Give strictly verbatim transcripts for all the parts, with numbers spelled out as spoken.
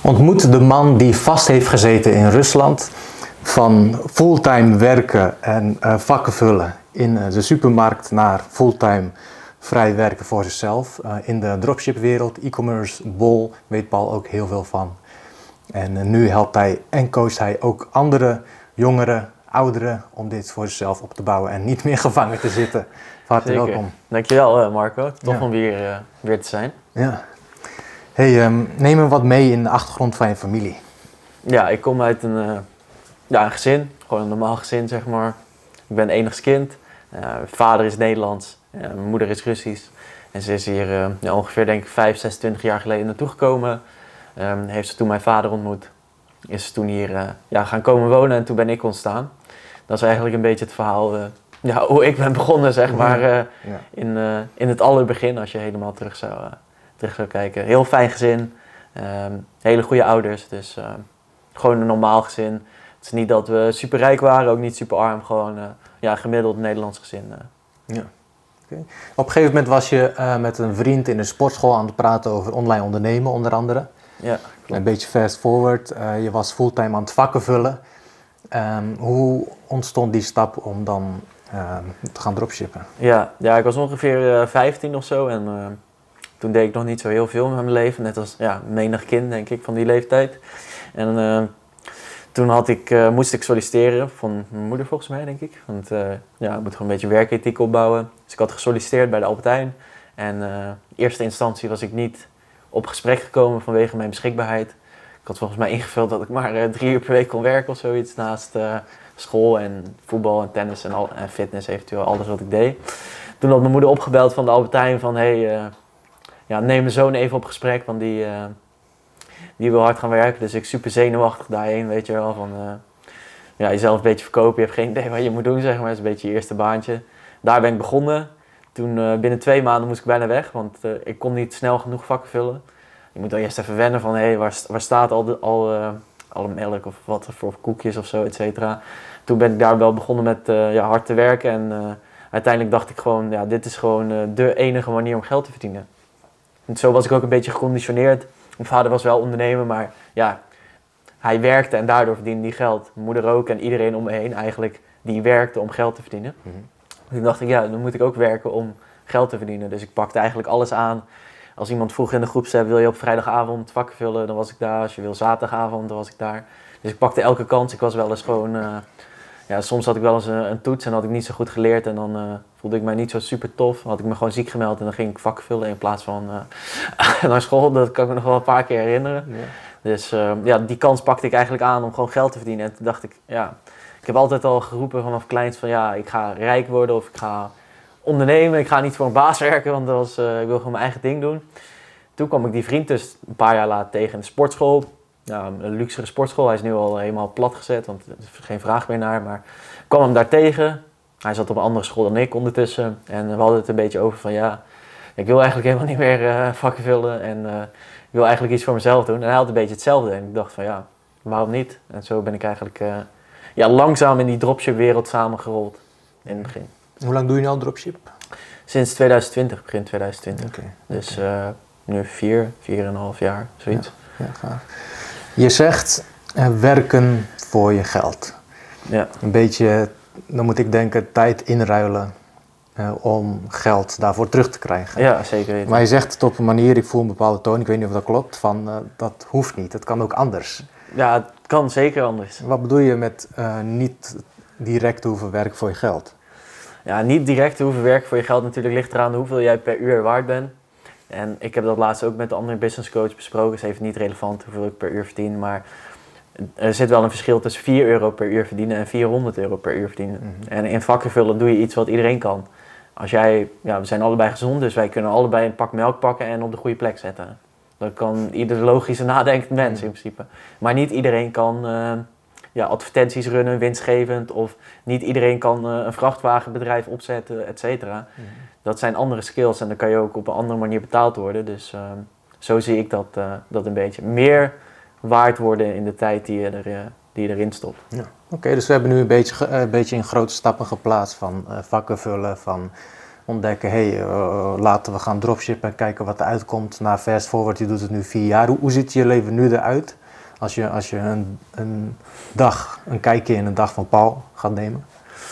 Ontmoet de man die vast heeft gezeten in Rusland, van fulltime werken en uh, vakken vullen in uh, de supermarkt naar fulltime vrij werken voor zichzelf. Uh, in de dropship-wereld, e-commerce, bol, weet Paul ook heel veel van. En uh, nu helpt hij en coacht hij ook andere jongeren, ouderen om dit voor zichzelf op te bouwen en niet meer gevangen te zitten. Hartelijk welkom. Dankjewel Marco, tof ja. om weer, uh, weer te zijn. Ja. Hey, um, neem me wat mee in de achtergrond van je familie. Ja, ik kom uit een, uh, ja, een gezin, gewoon een normaal gezin zeg maar. Ik ben enigskind, uh, mijn vader is Nederlands, uh, mijn moeder is Russisch. En ze is hier uh, ja, ongeveer denk ik vijf, zesentwintig jaar geleden naartoe gekomen. Um, heeft ze toen mijn vader ontmoet. Is ze toen hier uh, ja, gaan komen wonen en toen ben ik ontstaan. Dat is eigenlijk een beetje het verhaal, uh, ja, hoe ik ben begonnen zeg maar, uh, ja. in, uh, in het allerbegin als je helemaal terug zou, uh, terug zou kijken. Heel fijn gezin, um, hele goede ouders, dus uh, gewoon een normaal gezin. Het is niet dat we super rijk waren, ook niet super arm, gewoon uh, ja, gemiddeld Nederlands gezin. Uh. Ja. Okay. Op een gegeven moment was je uh, met een vriend in een sportschool aan het praten over online ondernemen onder andere. Ja, klopt. Een beetje fast forward, uh, je was fulltime aan het vakken vullen. Um, hoe ontstond die stap om dan uh, te gaan dropshippen? Ja, ja, ik was ongeveer uh, vijftien of zo en uh, toen deed ik nog niet zo heel veel met mijn leven. Net als ja, menig kind denk ik van die leeftijd. En uh, toen had ik, uh, moest ik solliciteren van mijn moeder volgens mij denk ik. Want uh, ja, ik moet gewoon een beetje werkethiek opbouwen. Dus ik had gesolliciteerd bij de Albert Heijn. En uh, in eerste instantie was ik niet op gesprek gekomen vanwege mijn beschikbaarheid. Ik had volgens mij ingevuld dat ik maar uh, drie uur per week kon werken of zoiets. Naast uh, school en voetbal en tennis en, al, en fitness eventueel, alles wat ik deed. Toen had mijn moeder opgebeld van de Albert Heijn van hey, uh, ja, neem mijn zoon even op gesprek, want die, uh, die wil hard gaan werken. Dus ik super zenuwachtig daarheen, weet je wel. Van, uh, ja, jezelf een beetje verkopen, je hebt geen idee wat je moet doen, zeg maar. Dat is een beetje je eerste baantje. Daar ben ik begonnen. Toen uh, binnen twee maanden moest ik bijna weg, want uh, ik kon niet snel genoeg vakken vullen. Je moet dan eerst even wennen van, hé, hey, waar, waar staat al, de, al uh, alle melk of wat voor koekjes of zo, et cetera. Toen ben ik daar wel begonnen met uh, ja, hard te werken en uh, uiteindelijk dacht ik gewoon, ja, dit is gewoon uh, de enige manier om geld te verdienen. En zo was ik ook een beetje geconditioneerd. Mijn vader was wel ondernemer, maar ja, hij werkte en daardoor verdiende hij geld. Mijn moeder ook en iedereen om me heen eigenlijk, die werkte om geld te verdienen. Mm-hmm. Toen dacht ik, ja, dan moet ik ook werken om geld te verdienen. Dus ik pakte eigenlijk alles aan. Als iemand vroeg in de groepsapp, wil je op vrijdagavond vakken vullen, dan was ik daar. Als je wil zaterdagavond, dan was ik daar. Dus ik pakte elke kans. Ik was wel eens gewoon, uh, ja, soms had ik wel eens een, een toets en had ik niet zo goed geleerd. En dan uh, voelde ik mij niet zo super tof. Dan had ik me gewoon ziek gemeld en dan ging ik vakken vullen in plaats van uh, naar school. Dat kan ik me nog wel een paar keer herinneren. Ja. Dus uh, ja, die kans pakte ik eigenlijk aan om gewoon geld te verdienen. En toen dacht ik, ja, ik heb altijd al geroepen vanaf kleins van ja, ik ga rijk worden of ik ga ondernemen. Ik ga niet voor een baas werken, want dat was, uh, ik wil gewoon mijn eigen ding doen. Toen kwam ik die vriend dus een paar jaar later tegen in de sportschool. Ja, een luxere sportschool. Hij is nu al helemaal plat gezet, want er is geen vraag meer naar. Maar ik kwam hem daar tegen. Hij zat op een andere school dan ik ondertussen. En we hadden het een beetje over van ja, ik wil eigenlijk helemaal niet meer uh, vakken vullen. En uh, ik wil eigenlijk iets voor mezelf doen. En hij had een beetje hetzelfde. En ik dacht van ja, waarom niet? En zo ben ik eigenlijk uh, ja, langzaam in die dropship wereld samengerold in het begin. Hoe lang doe je nu al dropship? Sinds twintig twintig, begin twintig twintig. Okay, dus okay. Uh, nu vier, vier en een half jaar, zoiets. Ja, ja, gaaf. Je zegt uh, werken voor je geld. Ja. Een beetje, dan moet ik denken, tijd inruilen uh, om geld daarvoor terug te krijgen. Ja, zeker weten. Maar je zegt het op een manier, ik voel een bepaalde toon, ik weet niet of dat klopt, van uh, dat hoeft niet, het kan ook anders. Ja, het kan zeker anders. Wat bedoel je met uh, niet direct hoeven werken voor je geld? Ja, niet direct hoeven werken voor je geld natuurlijk ligt eraan hoeveel jij per uur waard bent. En ik heb dat laatst ook met de andere business coach besproken. Het is even niet relevant hoeveel ik per uur verdien, maar er zit wel een verschil tussen vier euro per uur verdienen en vierhonderd euro per uur verdienen. Mm-hmm. En in vakken vullen doe je iets wat iedereen kan. Als jij, ja, we zijn allebei gezond, dus wij kunnen allebei een pak melk pakken en op de goede plek zetten. Dat kan ieder logische nadenkend mens mm-hmm. in principe. Maar niet iedereen kan uh, ja, advertenties runnen, winstgevend, of niet iedereen kan uh, een vrachtwagenbedrijf opzetten, et cetera. Mm-hmm. Dat zijn andere skills en dan kan je ook op een andere manier betaald worden. Dus uh, zo zie ik dat, uh, dat een beetje. Meer waard worden in de tijd die je, er, uh, die je erin stopt. Ja. Oké, okay, dus we hebben nu een beetje, uh, een beetje in grote stappen geplaatst van uh, vakken vullen, van ontdekken, hé, hey, uh, laten we gaan dropshippen en kijken wat er uitkomt. Na fast forward, je doet het nu vier jaar. Hoe, hoe ziet je leven nu eruit als je, als je een, een dag, een kijkje in een dag van Paul gaat nemen?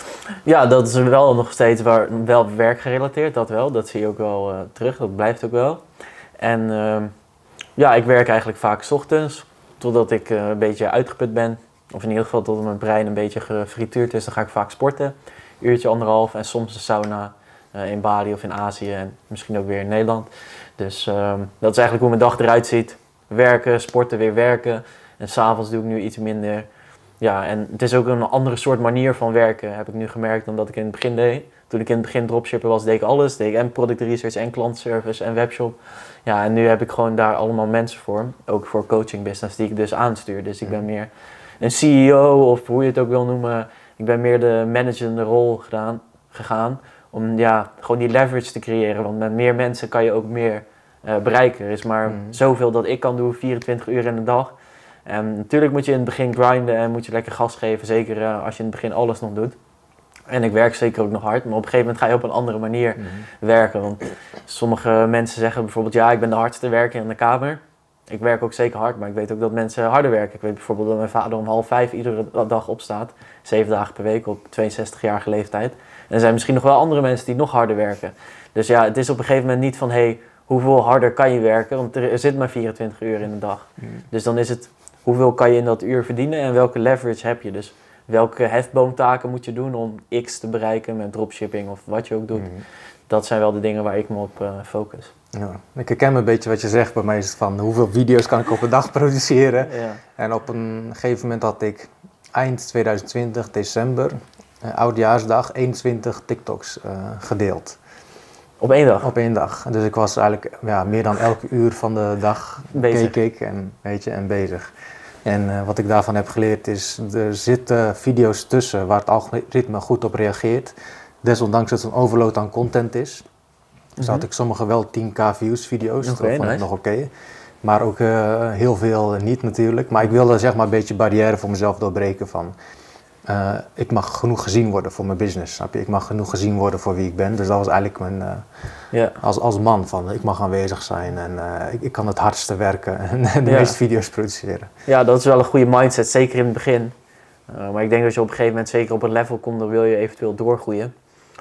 Ja, dat is wel nog steeds waar, wel werkgerelateerd, dat wel. Dat zie je ook wel uh, terug, dat blijft ook wel. En uh, ja, ik werk eigenlijk vaak 's ochtends, totdat ik uh, een beetje uitgeput ben. Of in ieder geval totdat mijn brein een beetje gefrituurd is, dan ga ik vaak sporten. Uurtje, anderhalf en soms de sauna uh, in Bali of in Azië en misschien ook weer in Nederland. Dus uh, dat is eigenlijk hoe mijn dag eruit ziet. Werken, sporten, weer werken. En s'avonds doe ik nu iets minder. Ja, en het is ook een andere soort manier van werken, heb ik nu gemerkt, dan dat ik in het begin deed. Toen ik in het begin dropshipper was, deed ik alles. Deed ik en product research en klantenservice en webshop. Ja, en nu heb ik gewoon daar allemaal mensen voor. Ook voor coaching business die ik dus aanstuur. Dus ik ben meer een C E O of hoe je het ook wil noemen. Ik ben meer de managende rol gedaan, gegaan. Om ja, gewoon die leverage te creëren. Want met meer mensen kan je ook meer uh, bereiken. Er is maar mm. zoveel dat ik kan doen, vierentwintig uur in de dag. En natuurlijk moet je in het begin grinden en moet je lekker gas geven. Zeker uh, als je in het begin alles nog doet. En ik werk zeker ook nog hard. Maar op een gegeven moment ga je op een andere manier mm. werken. Want sommige mensen zeggen bijvoorbeeld, ja, ik ben de hardste werker in de kamer. Ik werk ook zeker hard, maar ik weet ook dat mensen harder werken. Ik weet bijvoorbeeld dat mijn vader om half vijf iedere dag opstaat. Zeven dagen per week op tweeënzestigjarige leeftijd. En er zijn misschien nog wel andere mensen die nog harder werken. Dus ja, het is op een gegeven moment niet van, hé, hey, hoeveel harder kan je werken? Want er, er zit maar vierentwintig uur in de dag. Mm. Dus dan is het, hoeveel kan je in dat uur verdienen en welke leverage heb je? Dus welke hefboomtaken moet je doen om X te bereiken met dropshipping of wat je ook doet. Mm. Dat zijn wel de dingen waar ik me op uh, focus. Ja, ik herken een beetje wat je zegt. Bij mij is het van hoeveel video's kan ik op een dag produceren. Ja. En op een gegeven moment had ik eind tweeduizend twintig, december, uh, oudjaarsdag, eenentwintig TikToks uh, gedeeld. Op één dag? Op één dag. Dus ik was eigenlijk ja, meer dan elke uur van de dag bezig. keek ik en, weet je, en bezig. En uh, wat ik daarvan heb geleerd is, er zitten video's tussen waar het algoritme goed op reageert. Desondanks dat het een overload aan content is. Dus had ik sommige wel tien k views video's, okay, dat vond nice. ik nog oké. Okay. Maar ook uh, heel veel niet natuurlijk. Maar ik wilde zeg maar een beetje barrière voor mezelf doorbreken van... Uh, ik mag genoeg gezien worden voor mijn business, snap je? Ik mag genoeg gezien worden voor wie ik ben. Dus dat was eigenlijk mijn... Uh, yeah. als, als man van, ik mag aanwezig zijn en uh, ik, ik kan het hardste werken en de yeah. meeste video's produceren. Ja, dat is wel een goede mindset, zeker in het begin. Uh, maar ik denk dat je op een gegeven moment zeker op een level komt, dan wil je eventueel doorgroeien.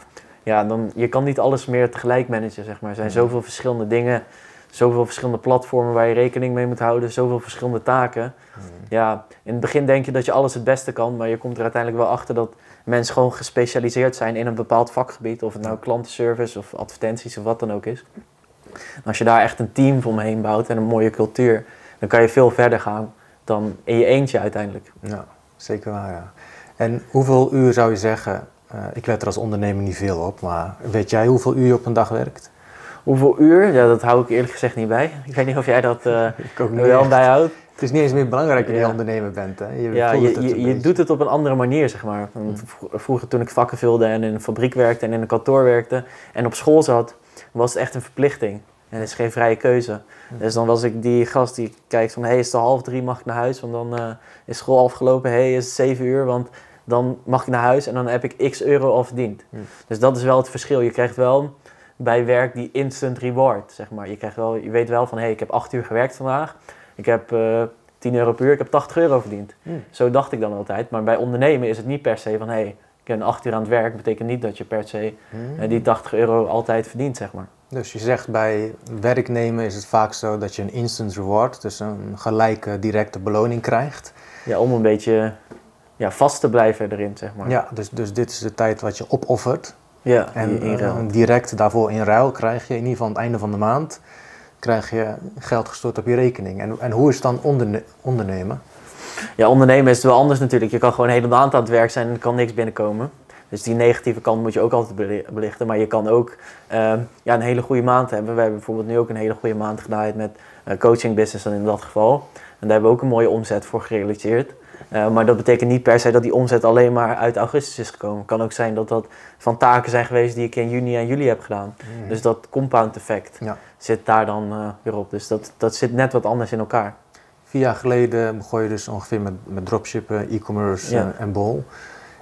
Ja, dan, je kan niet alles meer tegelijk managen, zeg maar. Er zijn zoveel verschillende dingen, zoveel verschillende platformen waar je rekening mee moet houden, zoveel verschillende taken. Mm. Ja, in het begin denk je dat je alles het beste kan, maar je komt er uiteindelijk wel achter dat mensen gewoon gespecialiseerd zijn in een bepaald vakgebied, of het nou klantenservice of advertenties of wat dan ook is. En als je daar echt een team omheen bouwt en een mooie cultuur, dan kan je veel verder gaan dan in je eentje uiteindelijk. Ja, zeker waar, ja. En hoeveel uur zou je zeggen... Uh, ik let er als ondernemer niet veel op, maar weet jij hoeveel uur je op een dag werkt? Hoeveel uur? Ja, dat hou ik eerlijk gezegd niet bij. Ik weet niet of jij dat uh, wel bijhoudt. Het is niet eens meer belangrijk dat je ja. ondernemer bent. Hè? Je ja, je, je, je doet het op een andere manier, zeg maar. Hmm. Vroeger toen ik vakken vulde en in een fabriek werkte en in een kantoor werkte en op school zat, was het echt een verplichting. En het is geen vrije keuze. Hmm. Dus dan was ik die gast die kijkt van, hé, hey, is het al half drie, mag ik naar huis? Want dan uh, is school afgelopen, hé, hey, is het zeven uur, want... dan mag ik naar huis en dan heb ik x euro al verdiend. Hmm. Dus dat is wel het verschil. Je krijgt wel bij werk die instant reward, zeg maar. Je, krijgt wel, je weet wel van, hé, hey, ik heb acht uur gewerkt vandaag. Ik heb uh, tien euro per uur, ik heb tachtig euro verdiend. Hmm. Zo dacht ik dan altijd. Maar bij ondernemen is het niet per se van, hé, hey, ik ben acht uur aan het werk. Betekent niet dat je per se hmm. uh, die tachtig euro altijd verdient, zeg maar. Dus je zegt bij werknemen is het vaak zo dat je een instant reward, dus een gelijke directe beloning krijgt. Ja, om een beetje... ja, vast te blijven erin, zeg maar. Ja, dus, dus dit is de tijd wat je opoffert. Ja, en in ruil. Uh, direct daarvoor in ruil krijg je, in ieder geval aan het einde van de maand, krijg je geld gestort op je rekening. En, en hoe is het dan onderne- ondernemen? Ja, ondernemen is het wel anders natuurlijk. Je kan gewoon een hele maand aan het werk zijn en er kan niks binnenkomen. Dus die negatieve kant moet je ook altijd belichten. Maar je kan ook uh, ja, een hele goede maand hebben. We hebben bijvoorbeeld nu ook een hele goede maand gedaan met uh, coaching business dan in dat geval. En daar hebben we ook een mooie omzet voor gerealiseerd. Uh, maar dat betekent niet per se dat die omzet alleen maar uit augustus is gekomen. Het kan ook zijn dat dat van taken zijn geweest die ik in juni en juli heb gedaan. Mm. Dus dat compound effect ja. zit daar dan uh, weer op. Dus dat, dat zit net wat anders in elkaar. Vier jaar geleden begon je dus ongeveer met, met dropshippen, e-commerce ja. en, en bol.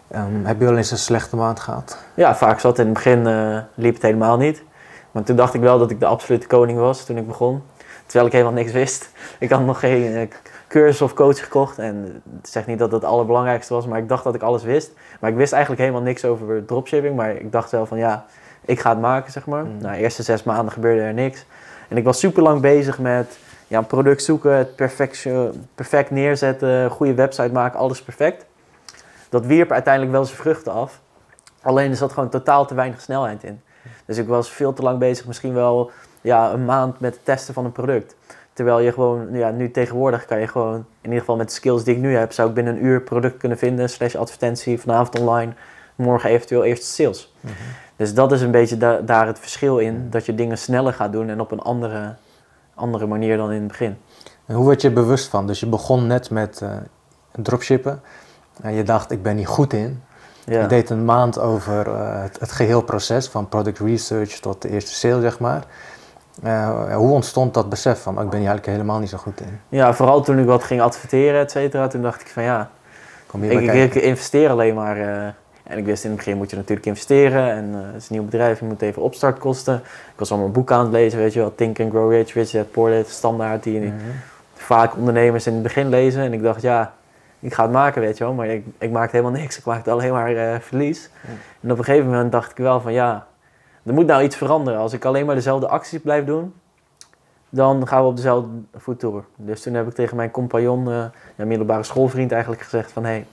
Um, heb je wel eens een slechte maand gehad? Ja, vaak zat in het begin uh, liep het helemaal niet. Maar toen dacht ik wel dat ik de absolute koning was toen ik begon. Terwijl ik helemaal niks wist. Ik had nog geen uh, cursus of coach gekocht. En het zegt niet dat het het allerbelangrijkste was, maar ik dacht dat ik alles wist. Maar ik wist eigenlijk helemaal niks over dropshipping. Maar ik dacht wel van ja, ik ga het maken, zeg maar. Mm. Nou, de eerste zes maanden gebeurde er niks. En ik was super lang bezig met ja, een product zoeken, het perfect, perfect neerzetten, goede website maken, alles perfect. Dat wierp uiteindelijk wel zijn vruchten af. Alleen er zat gewoon totaal te weinig snelheid in. Dus ik was veel te lang bezig, misschien wel ja, een maand met het testen van een product. Terwijl je gewoon, ja, nu tegenwoordig kan je gewoon, in ieder geval met de skills die ik nu heb, zou ik binnen een uur product kunnen vinden, slash advertentie, vanavond online, morgen eventueel eerste sales. Mm-hmm. Dus dat is een beetje da- daar het verschil in, mm-hmm. dat je dingen sneller gaat doen en op een andere, andere manier dan in het begin. En hoe werd je bewust van? Dus je begon net met uh, dropshippen en je dacht, ik ben niet goed in. Ja. Je deed een maand over uh, het, het geheel proces, van product research tot de eerste sale, zeg maar. Uh, hoe ontstond dat besef van, oh, ik ben hier eigenlijk helemaal niet zo goed in? Ja, vooral toen ik wat ging adverteren, et cetera, toen dacht ik van ja, Kom ik, ik, ik investeer alleen maar. Uh, en ik wist in het begin moet je natuurlijk investeren en uh, het is een nieuw bedrijf, je moet even opstartkosten. Ik was allemaal boeken aan het lezen, weet je wel, Think and Grow Rich, Rich Dad Poor Dad, standaard die mm-hmm. vaak ondernemers in het begin lezen. En ik dacht ja, ik ga het maken, weet je wel, maar ik, ik maakte helemaal niks. Ik maakte alleen maar uh, verlies. Ja. En op een gegeven moment dacht ik wel van ja, er moet nou iets veranderen. Als ik alleen maar dezelfde acties blijf doen, dan gaan we op dezelfde voet door. Dus toen heb ik tegen mijn compagnon, uh, ja, middelbare schoolvriend eigenlijk gezegd van hé, hey,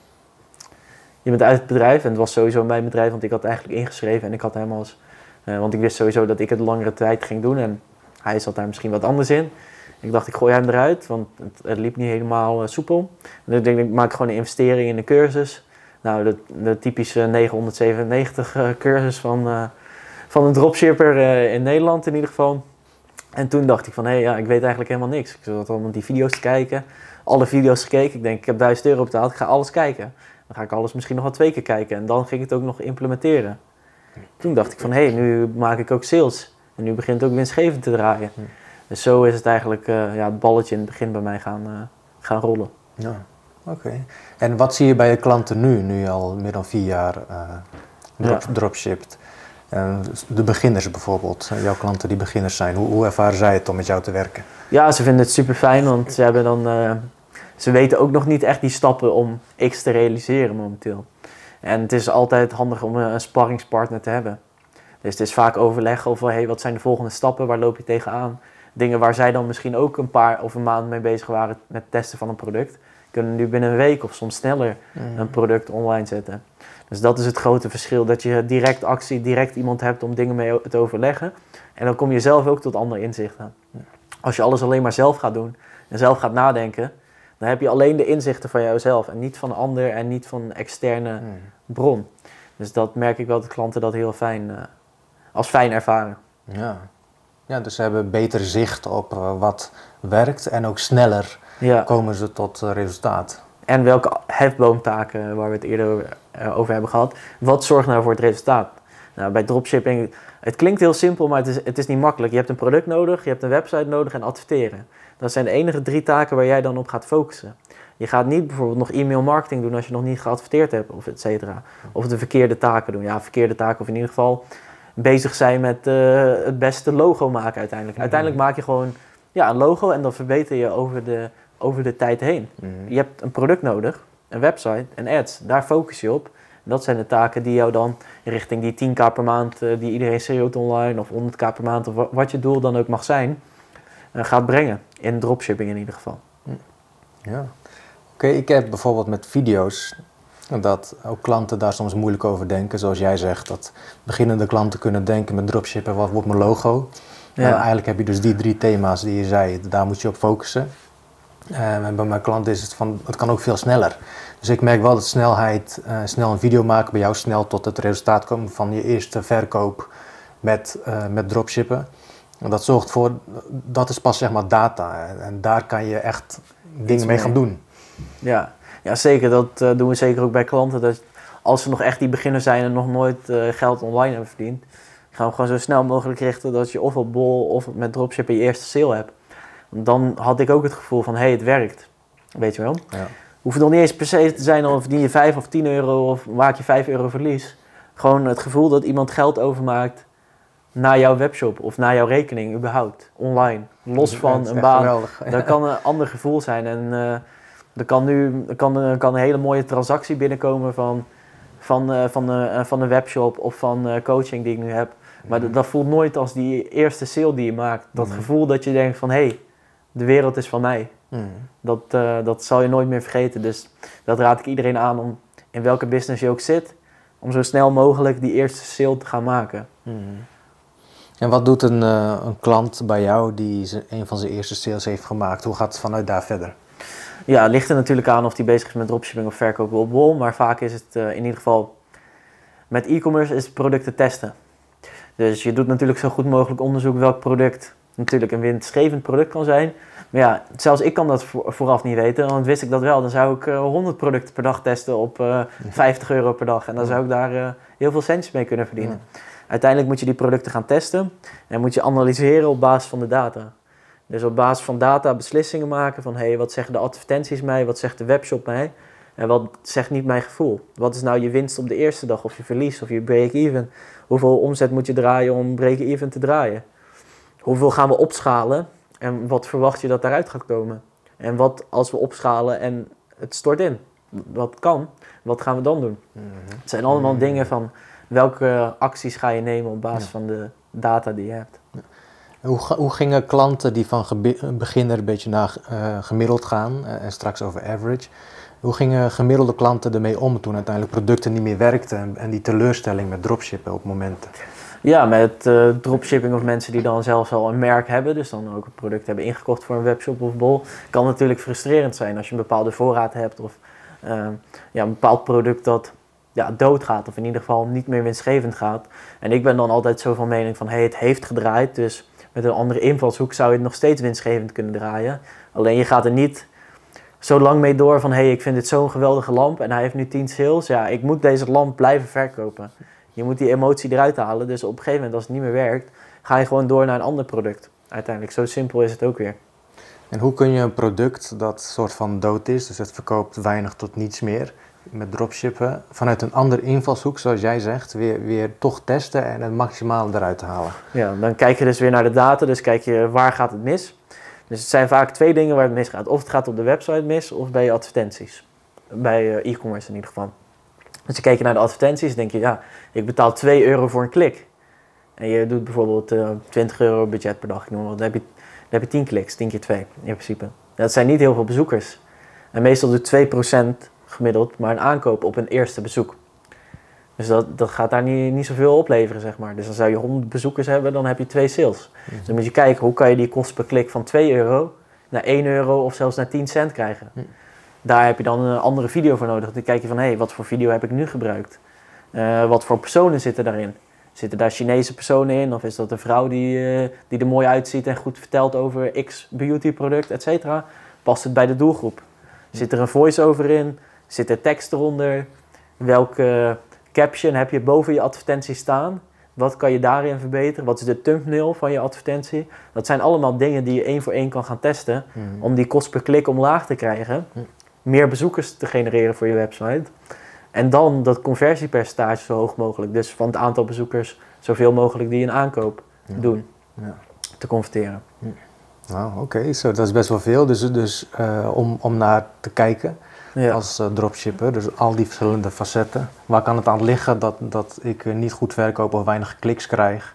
je bent uit het bedrijf. En het was sowieso mijn bedrijf, want ik had eigenlijk ingeschreven en ik had hem als, uh, want ik wist sowieso dat ik het langere tijd ging doen en hij zat daar misschien wat anders in. Ik dacht, ik gooi hem eruit, want het, het liep niet helemaal uh, soepel. Dus ik denk, ik maak gewoon een investering in de cursus. Nou, de, de typische negenhonderdzevenennegentig uh, cursus van, uh, van een dropshipper uh, in Nederland in ieder geval. En toen dacht ik van, hé, hey, ja, ik weet eigenlijk helemaal niks. Ik zat allemaal die video's te kijken, alle video's gekeken. Ik denk, ik heb duizend euro betaald, ik ga alles kijken. Dan ga ik alles misschien nog wel twee keer kijken. En dan ging ik het ook nog implementeren. Toen dacht ik van, hé, hey, nu maak ik ook sales. En nu begint het ook winstgevend te draaien. Dus zo is het eigenlijk uh, ja, het balletje in het begin bij mij gaan, uh, gaan rollen. Ja, oké. Okay. En wat zie je bij je klanten nu, nu je al meer dan vier jaar uh, drop, ja. dropshipt? Uh, de beginners bijvoorbeeld, jouw klanten die beginners zijn, hoe, hoe ervaren zij het om met jou te werken? Ja, ze vinden het super fijn, want ze, hebben dan, uh, ze weten ook nog niet echt die stappen om X te realiseren momenteel. En het is altijd handig om een, een sparringspartner te hebben. Dus het is vaak overleggen over hey, wat zijn de volgende stappen, waar loop je tegenaan? Dingen waar zij dan misschien ook een paar of een maand mee bezig waren met het testen van een product, kunnen nu binnen een week of soms sneller mm. een product online zetten. Dus dat is het grote verschil, dat je direct actie, direct iemand hebt om dingen mee te overleggen. En dan kom je zelf ook tot andere inzichten. Als je alles alleen maar zelf gaat doen en zelf gaat nadenken, dan heb je alleen de inzichten van jouzelf en niet van een ander en niet van een externe mm. bron. Dus dat merk ik wel dat klanten dat heel fijn, uh, als fijn ervaren. Ja. Ja, dus ze hebben beter zicht op uh, wat werkt en ook sneller ja. komen ze tot uh, resultaat. En welke hefboomtaken, waar we het eerder over, uh, over hebben gehad, wat zorgt nou voor het resultaat? Nou, bij dropshipping, het klinkt heel simpel, maar het is, het is niet makkelijk. Je hebt een product nodig, je hebt een website nodig en adverteren. Dat zijn de enige drie taken waar jij dan op gaat focussen. Je gaat niet bijvoorbeeld nog e-mail marketing doen als je nog niet geadverteerd hebt, of et cetera. Of de verkeerde taken doen. Ja, verkeerde taken of in ieder geval bezig zijn met uh, het beste logo maken uiteindelijk. Mm-hmm. Uiteindelijk maak je gewoon ja, een logo en dan verbeter je over de, over de tijd heen. Mm-hmm. Je hebt een product nodig, een website en ads. Daar focus je op. En dat zijn de taken die jou dan richting die tien k per maand uh, die iedereen schreeuwt online of honderd k per maand of wat je doel dan ook mag zijn, uh, gaat brengen. In dropshipping in ieder geval. Ja. Oké, okay, ik heb bijvoorbeeld met video's dat ook klanten daar soms moeilijk over denken. Zoals jij zegt, dat beginnende klanten kunnen denken met dropshippen, wat wordt mijn logo? Ja. En eigenlijk heb je dus die drie thema's die je zei, daar moet je op focussen. Uh, en bij mijn klanten is het van, het kan ook veel sneller. Dus ik merk wel dat snelheid, uh, snel een video maken bij jou snel tot het resultaat komen van je eerste verkoop met, uh, met dropshippen. En dat zorgt voor, dat is pas zeg maar data. En daar kan je echt dingen mee gaan doen. Ja. Ja, zeker. Dat uh, doen we zeker ook bij klanten. Dat als ze nog echt die beginner zijn en nog nooit uh, geld online hebben verdiend, gaan we gewoon zo snel mogelijk richten dat je of op Bol of met dropshipping je eerste sale hebt. Want dan had ik ook het gevoel van, hé, hey, het werkt. Weet je wel? Ja. hoeft nog niet eens per se te zijn of verdien je vijf of tien euro of maak je vijf euro verlies. Gewoon het gevoel dat iemand geld overmaakt naar jouw webshop of naar jouw rekening überhaupt, online. Los van een baan. Geweldig. Dat kan een ander gevoel zijn. En uh, er kan nu er kan, er kan een hele mooie transactie binnenkomen van, van, uh, van, uh, van een webshop of van uh, coaching die ik nu heb. Maar mm-hmm. dat voelt nooit als die eerste sale die je maakt. Dat mm-hmm. gevoel dat je denkt van, hé, hey, de wereld is van mij. Mm-hmm. Dat, uh, dat zal je nooit meer vergeten. Dus dat raad ik iedereen aan om, in welke business je ook zit, om zo snel mogelijk die eerste sale te gaan maken. Mm-hmm. En wat doet een, uh, een klant bij jou die ze, een van zijn eerste sales heeft gemaakt? Hoe gaat het vanuit daar verder? Ja, het ligt er natuurlijk aan of die bezig is met dropshipping of verkopen op Bol. Maar vaak is het uh, in ieder geval met e-commerce is het producten testen. Dus je doet natuurlijk zo goed mogelijk onderzoek welk product natuurlijk een winstgevend product kan zijn. Maar ja, zelfs ik kan dat voor, vooraf niet weten. Want wist ik dat wel, dan zou ik uh, honderd producten per dag testen op uh, vijftig euro per dag. En dan zou ik daar uh, heel veel centjes mee kunnen verdienen. Ja. Uiteindelijk moet je die producten gaan testen en moet je analyseren op basis van de data. Dus op basis van data beslissingen maken van hé, hey, wat zeggen de advertenties mij, wat zegt de webshop mij en wat zegt niet mijn gevoel. Wat is nou je winst op de eerste dag of je verlies of je break-even? Hoeveel omzet moet je draaien om break-even te draaien? Hoeveel gaan we opschalen en wat verwacht je dat daaruit gaat komen? En wat als we opschalen en het stort in? Wat kan? Wat gaan we dan doen? Mm-hmm. Het zijn allemaal mm-hmm. dingen van welke acties ga je nemen op basis ja. van de data die je hebt. Ja. Hoe, hoe gingen klanten die van beginner een beetje naar uh, gemiddeld gaan uh, en straks over average, hoe gingen gemiddelde klanten ermee om toen uiteindelijk producten niet meer werkten en, en die teleurstelling met dropshippen op momenten? Ja, met uh, dropshipping of mensen die dan zelfs al een merk hebben, dus dan ook een product hebben ingekocht voor een webshop of Bol, kan natuurlijk frustrerend zijn als je een bepaalde voorraad hebt of uh, ja, een bepaald product dat ja, doodgaat of in ieder geval niet meer winstgevend gaat. En ik ben dan altijd zo van mening van hey, het heeft gedraaid, dus met een andere invalshoek zou je het nog steeds winstgevend kunnen draaien. Alleen je gaat er niet zo lang mee door van hey, ik vind dit zo'n geweldige lamp en hij heeft nu tien sales. Ja, ik moet deze lamp blijven verkopen. Je moet die emotie eruit halen, dus op een gegeven moment als het niet meer werkt, ga je gewoon door naar een ander product. Uiteindelijk, zo simpel is het ook weer. En hoe kun je een product dat soort van dood is, dus het verkoopt weinig tot niets meer, met dropshippen, vanuit een andere invalshoek, zoals jij zegt, weer, weer toch testen en het maximale eruit halen? Ja, dan kijk je dus weer naar de data, dus kijk je waar gaat het mis. Dus het zijn vaak twee dingen waar het misgaat. Of het gaat op de website mis, of bij je advertenties. Bij uh, e-commerce in ieder geval. Dus je kijkt naar de advertenties, denk je, ja, ik betaal twee euro voor een klik. En je doet bijvoorbeeld uh, twintig euro budget per dag, ik noem maar wat. Dan heb je, dan heb je tien kliks, tien keer twee in principe. Dat zijn niet heel veel bezoekers. En meestal doet twee procent gemiddeld maar een aankoop op een eerste bezoek. Dus dat, dat gaat daar niet, niet zoveel opleveren, zeg maar. Dus dan zou je honderd bezoekers hebben, dan heb je twee sales. Mm-hmm. Dus dan moet je kijken, hoe kan je die kost per klik van twee euro naar één euro of zelfs naar tien cent krijgen. Mm. Daar heb je dan een andere video voor nodig. Dan kijk je van, hé, hey, wat voor video heb ik nu gebruikt? Uh, wat voor personen zitten daarin? Zitten daar Chinese personen in? Of is dat een vrouw die, uh, die er mooi uitziet en goed vertelt over X beauty product, et cetera? Past het bij de doelgroep? Zit er een voice-over in? Zit er tekst eronder? Welke caption heb je boven je advertentie staan? Wat kan je daarin verbeteren? Wat is de thumbnail van je advertentie? Dat zijn allemaal dingen die je één voor één kan gaan testen. Mm. Om die kost per klik omlaag te krijgen. Mm. Meer bezoekers te genereren voor je website. En dan dat conversiepercentage zo hoog mogelijk. Dus van het aantal bezoekers zoveel mogelijk die een aankoop ja. doen. Ja. Te converteren. Ja. Nou, oké. Okay. So, dat is best wel veel. Dus, dus uh, om, om naar te kijken. Ja. Als uh, dropshipper, dus al die verschillende facetten. Waar kan het aan liggen dat, dat ik uh, niet goed verkoop of weinig kliks krijg?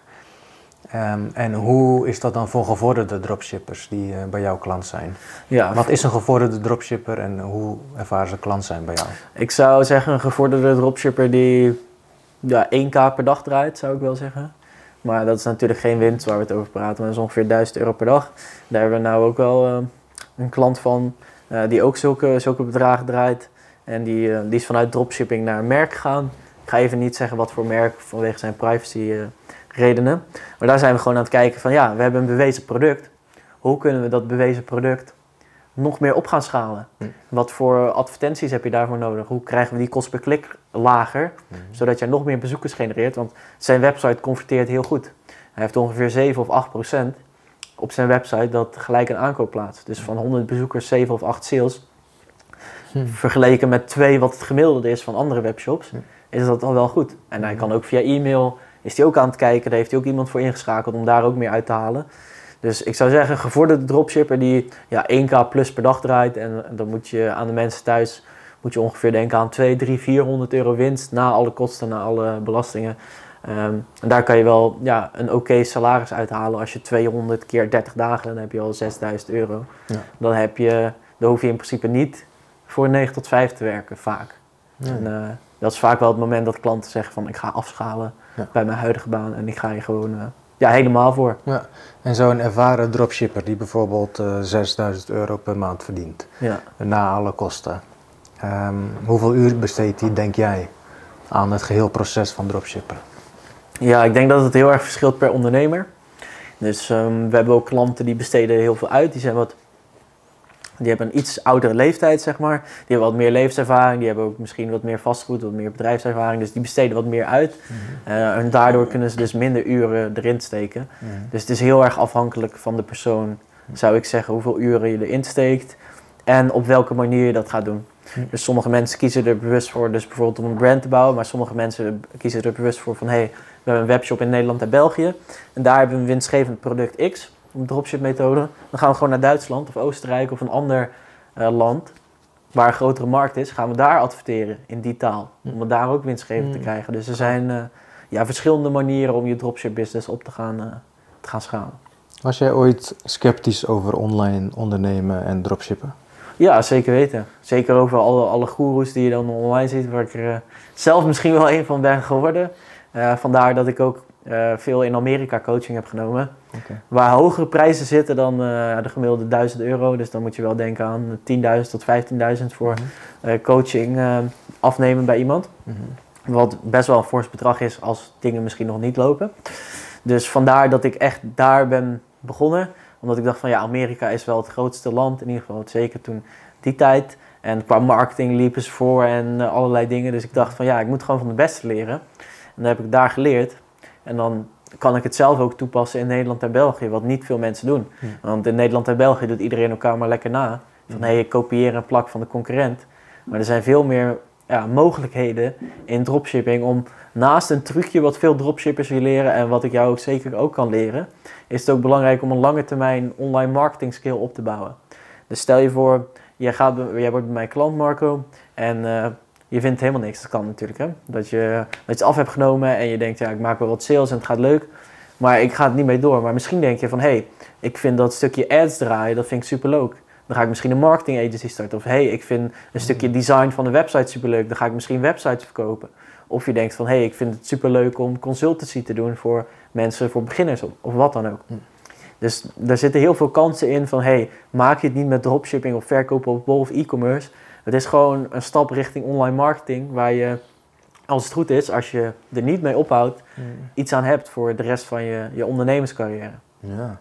Um, en hoe is dat dan voor gevorderde dropshippers die uh, bij jouw klant zijn? Ja, wat is een gevorderde dropshipper en hoe ervaren ze klant zijn bij jou? Ik zou zeggen een gevorderde dropshipper die ja, één k per dag draait, zou ik wel zeggen. Maar dat is natuurlijk geen winst waar we het over praten, maar dat is ongeveer duizend euro per dag. Daar hebben we nou ook wel uh, een klant van. Uh, die ook zulke, zulke bedragen draait. En die, uh, die is vanuit dropshipping naar een merk gegaan. Ik ga even niet zeggen wat voor merk vanwege zijn privacy uh, redenen. Maar daar zijn we gewoon aan het kijken van ja, we hebben een bewezen product. Hoe kunnen we dat bewezen product nog meer op gaan schalen? Hm. Wat voor advertenties heb je daarvoor nodig? Hoe krijgen we die kost per klik lager? Hm. Zodat je nog meer bezoekers genereert. Want zijn website converteert heel goed. Hij heeft ongeveer zeven of acht procent. Op zijn website dat gelijk een aankoop plaatst. Dus van honderd bezoekers, zeven of acht sales. hm. vergeleken met twee wat het gemiddelde is van andere webshops, hm. is dat al wel goed. En hij kan ook via e-mail, is hij ook aan het kijken, daar heeft hij ook iemand voor ingeschakeld om daar ook meer uit te halen. Dus ik zou zeggen, gevorderde dropshipper die ja, één k plus per dag draait en, en dan moet je aan de mensen thuis moet je ongeveer denken aan tweehonderd, driehonderd, vierhonderd euro winst na alle kosten, na alle belastingen. Um, en daar kan je wel ja, een oké okay salaris uithalen. Als je tweehonderd keer dertig dagen, dan heb je al zesduizend euro. Ja. Dan, heb je, dan hoef je in principe niet voor negen tot vijf te werken, vaak. Ja. En, uh, dat is vaak wel het moment dat klanten zeggen van ik ga afschalen ja. bij mijn huidige baan en ik ga hier gewoon uh, ja, helemaal voor. Ja. En zo'n ervaren dropshipper die bijvoorbeeld uh, zesduizend euro per maand verdient, ja. na alle kosten. Um, hoeveel uur besteedt hij, denk jij, aan het geheel proces van dropshippen? Ja, ik denk dat het heel erg verschilt per ondernemer. Dus um, we hebben ook klanten die besteden heel veel uit. Die, zijn wat, die hebben een iets oudere leeftijd, zeg maar. Die hebben wat meer levenservaring. Die hebben ook misschien wat meer vastgoed, wat meer bedrijfservaring. Dus die besteden wat meer uit. Mm-hmm. uh, en daardoor kunnen ze dus minder uren erin steken. Mm-hmm. Dus het is heel erg afhankelijk van de persoon, mm-hmm. zou ik zeggen, hoeveel uren je erin steekt. En op welke manier je dat gaat doen. Mm-hmm. Dus sommige mensen kiezen er bewust voor, dus bijvoorbeeld om een brand te bouwen. Maar sommige mensen kiezen er bewust voor van, hey, we hebben een webshop in Nederland en België. En daar hebben we een winstgevend product X, een dropship methode. Dan gaan we gewoon naar Duitsland of Oostenrijk of een ander uh, land waar een grotere markt is. Gaan we daar adverteren in die taal. Om het daar ook winstgevend mm. te krijgen. Dus er zijn uh, ja, verschillende manieren om je dropship business op te gaan, uh, te gaan schalen. Was jij ooit sceptisch over online ondernemen en dropshippen? Ja, zeker weten. Zeker over alle, alle goeroes die je dan online ziet, waar ik er uh, zelf misschien wel een van ben geworden. Uh, vandaar dat ik ook uh, veel in Amerika coaching heb genomen. Okay. Waar hogere prijzen zitten dan uh, de gemiddelde duizend euro. Dus dan moet je wel denken aan tienduizend tot vijftienduizend voor mm-hmm. uh, coaching uh, afnemen bij iemand. Mm-hmm. Wat best wel een fors bedrag is als dingen misschien nog niet lopen. Dus vandaar dat ik echt daar ben begonnen. Omdat ik dacht van ja, Amerika is wel het grootste land. In ieder geval zeker toen die tijd. En qua marketing liepen ze voor en uh, allerlei dingen. Dus ik dacht van ja, ik moet gewoon van de beste leren. En dat heb ik daar geleerd. En dan kan ik het zelf ook toepassen in Nederland en België, wat niet veel mensen doen. Ja. Want in Nederland en België doet iedereen elkaar maar lekker na. Van hé, hey, ik kopieer een plak van de concurrent. Maar er zijn veel meer ja, mogelijkheden in dropshipping om naast een trucje wat veel dropshippers willen leren en wat ik jou ook zeker ook kan leren, is het ook belangrijk om een lange termijn online marketing skill op te bouwen. Dus stel je voor, jij, gaat, jij wordt bij mijn klant Marco en uh, je vindt helemaal niks. Dat kan natuurlijk, hè. Dat je, dat je het af hebt genomen en je denkt, ja, ik maak wel wat sales en het gaat leuk. Maar ik ga het niet mee door. Maar misschien denk je van, hé, hey, ik vind dat stukje ads draaien, dat vind ik superleuk. Dan ga ik misschien een marketing agency starten. Of hé, hey, ik vind een stukje design van de website superleuk. Dan ga ik misschien websites verkopen. Of je denkt van, hé, hey, ik vind het superleuk om consultancy te doen voor mensen, voor beginners of, of wat dan ook. Dus daar zitten heel veel kansen in van, hé, hey, maak je het niet met dropshipping of verkopen op bol of e-commerce. Het is gewoon een stap richting online marketing waar je, als het goed is, als je er niet mee ophoudt, mm. iets aan hebt voor de rest van je, je ondernemerscarrière. Ja,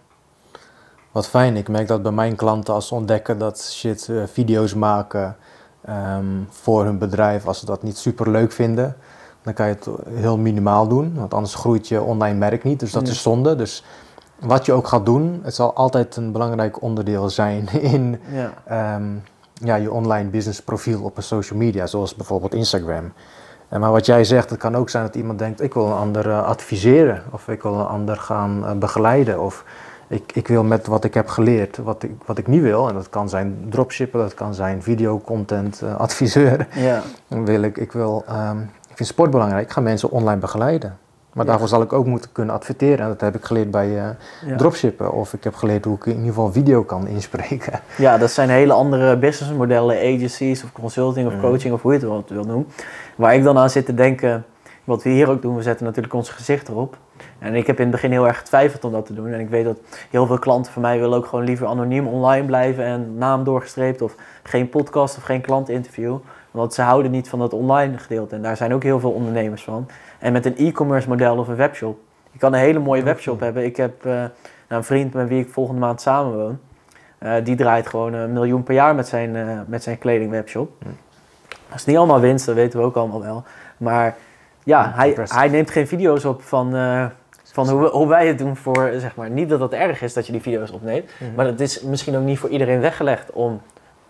wat fijn. Ik merk dat bij mijn klanten als ze ontdekken dat shit uh, video's maken um, voor hun bedrijf, als ze dat niet super leuk vinden, dan kan je het heel minimaal doen, want anders groeit je online merk niet, dus dat mm. is zonde. Dus wat je ook gaat doen, het zal altijd een belangrijk onderdeel zijn in ja. Um, ja, je online business profiel op een social media, zoals bijvoorbeeld Instagram. En maar wat jij zegt, het kan ook zijn dat iemand denkt, ik wil een ander uh, adviseren, of ik wil een ander gaan uh, begeleiden, of ik, ik wil met wat ik heb geleerd, wat ik, wat ik niet wil, en dat kan zijn dropshippen, dat kan zijn videocontent uh, adviseur. Ja. Dan wil ik, ik wil, um, ik vind sport belangrijk, ik ga mensen online begeleiden. Maar ja. daarvoor zal ik ook moeten kunnen adverteren. En dat heb ik geleerd bij uh, ja. dropshippen. Of ik heb geleerd hoe ik in ieder geval video kan inspreken. Ja, dat zijn hele andere businessmodellen, agencies of consulting of coaching mm. of hoe je het wel wil noemen. Waar ik dan aan zit te denken, wat we hier ook doen, we zetten natuurlijk ons gezicht erop. En ik heb in het begin heel erg getwijfeld om dat te doen. En ik weet dat heel veel klanten van mij willen ook gewoon liever anoniem online blijven en naam doorgestreept of geen podcast of geen klantinterview. Want ze houden niet van dat online gedeelte. En daar zijn ook heel veel ondernemers van. En met een e-commerce model of een webshop. Je kan een hele mooie webshop hebben. Ik heb uh, nou, een vriend met wie ik volgende maand samenwoon. Uh, die draait gewoon een miljoen per jaar met zijn, uh, met zijn kledingwebshop. Dat is niet allemaal winst, dat weten we ook allemaal wel. Maar ja, hij, hij neemt geen video's op van, uh, van hoe, hoe wij het doen voor, zeg maar. Niet dat het erg is dat je die video's opneemt. Mm-hmm. Maar het is misschien ook niet voor iedereen weggelegd om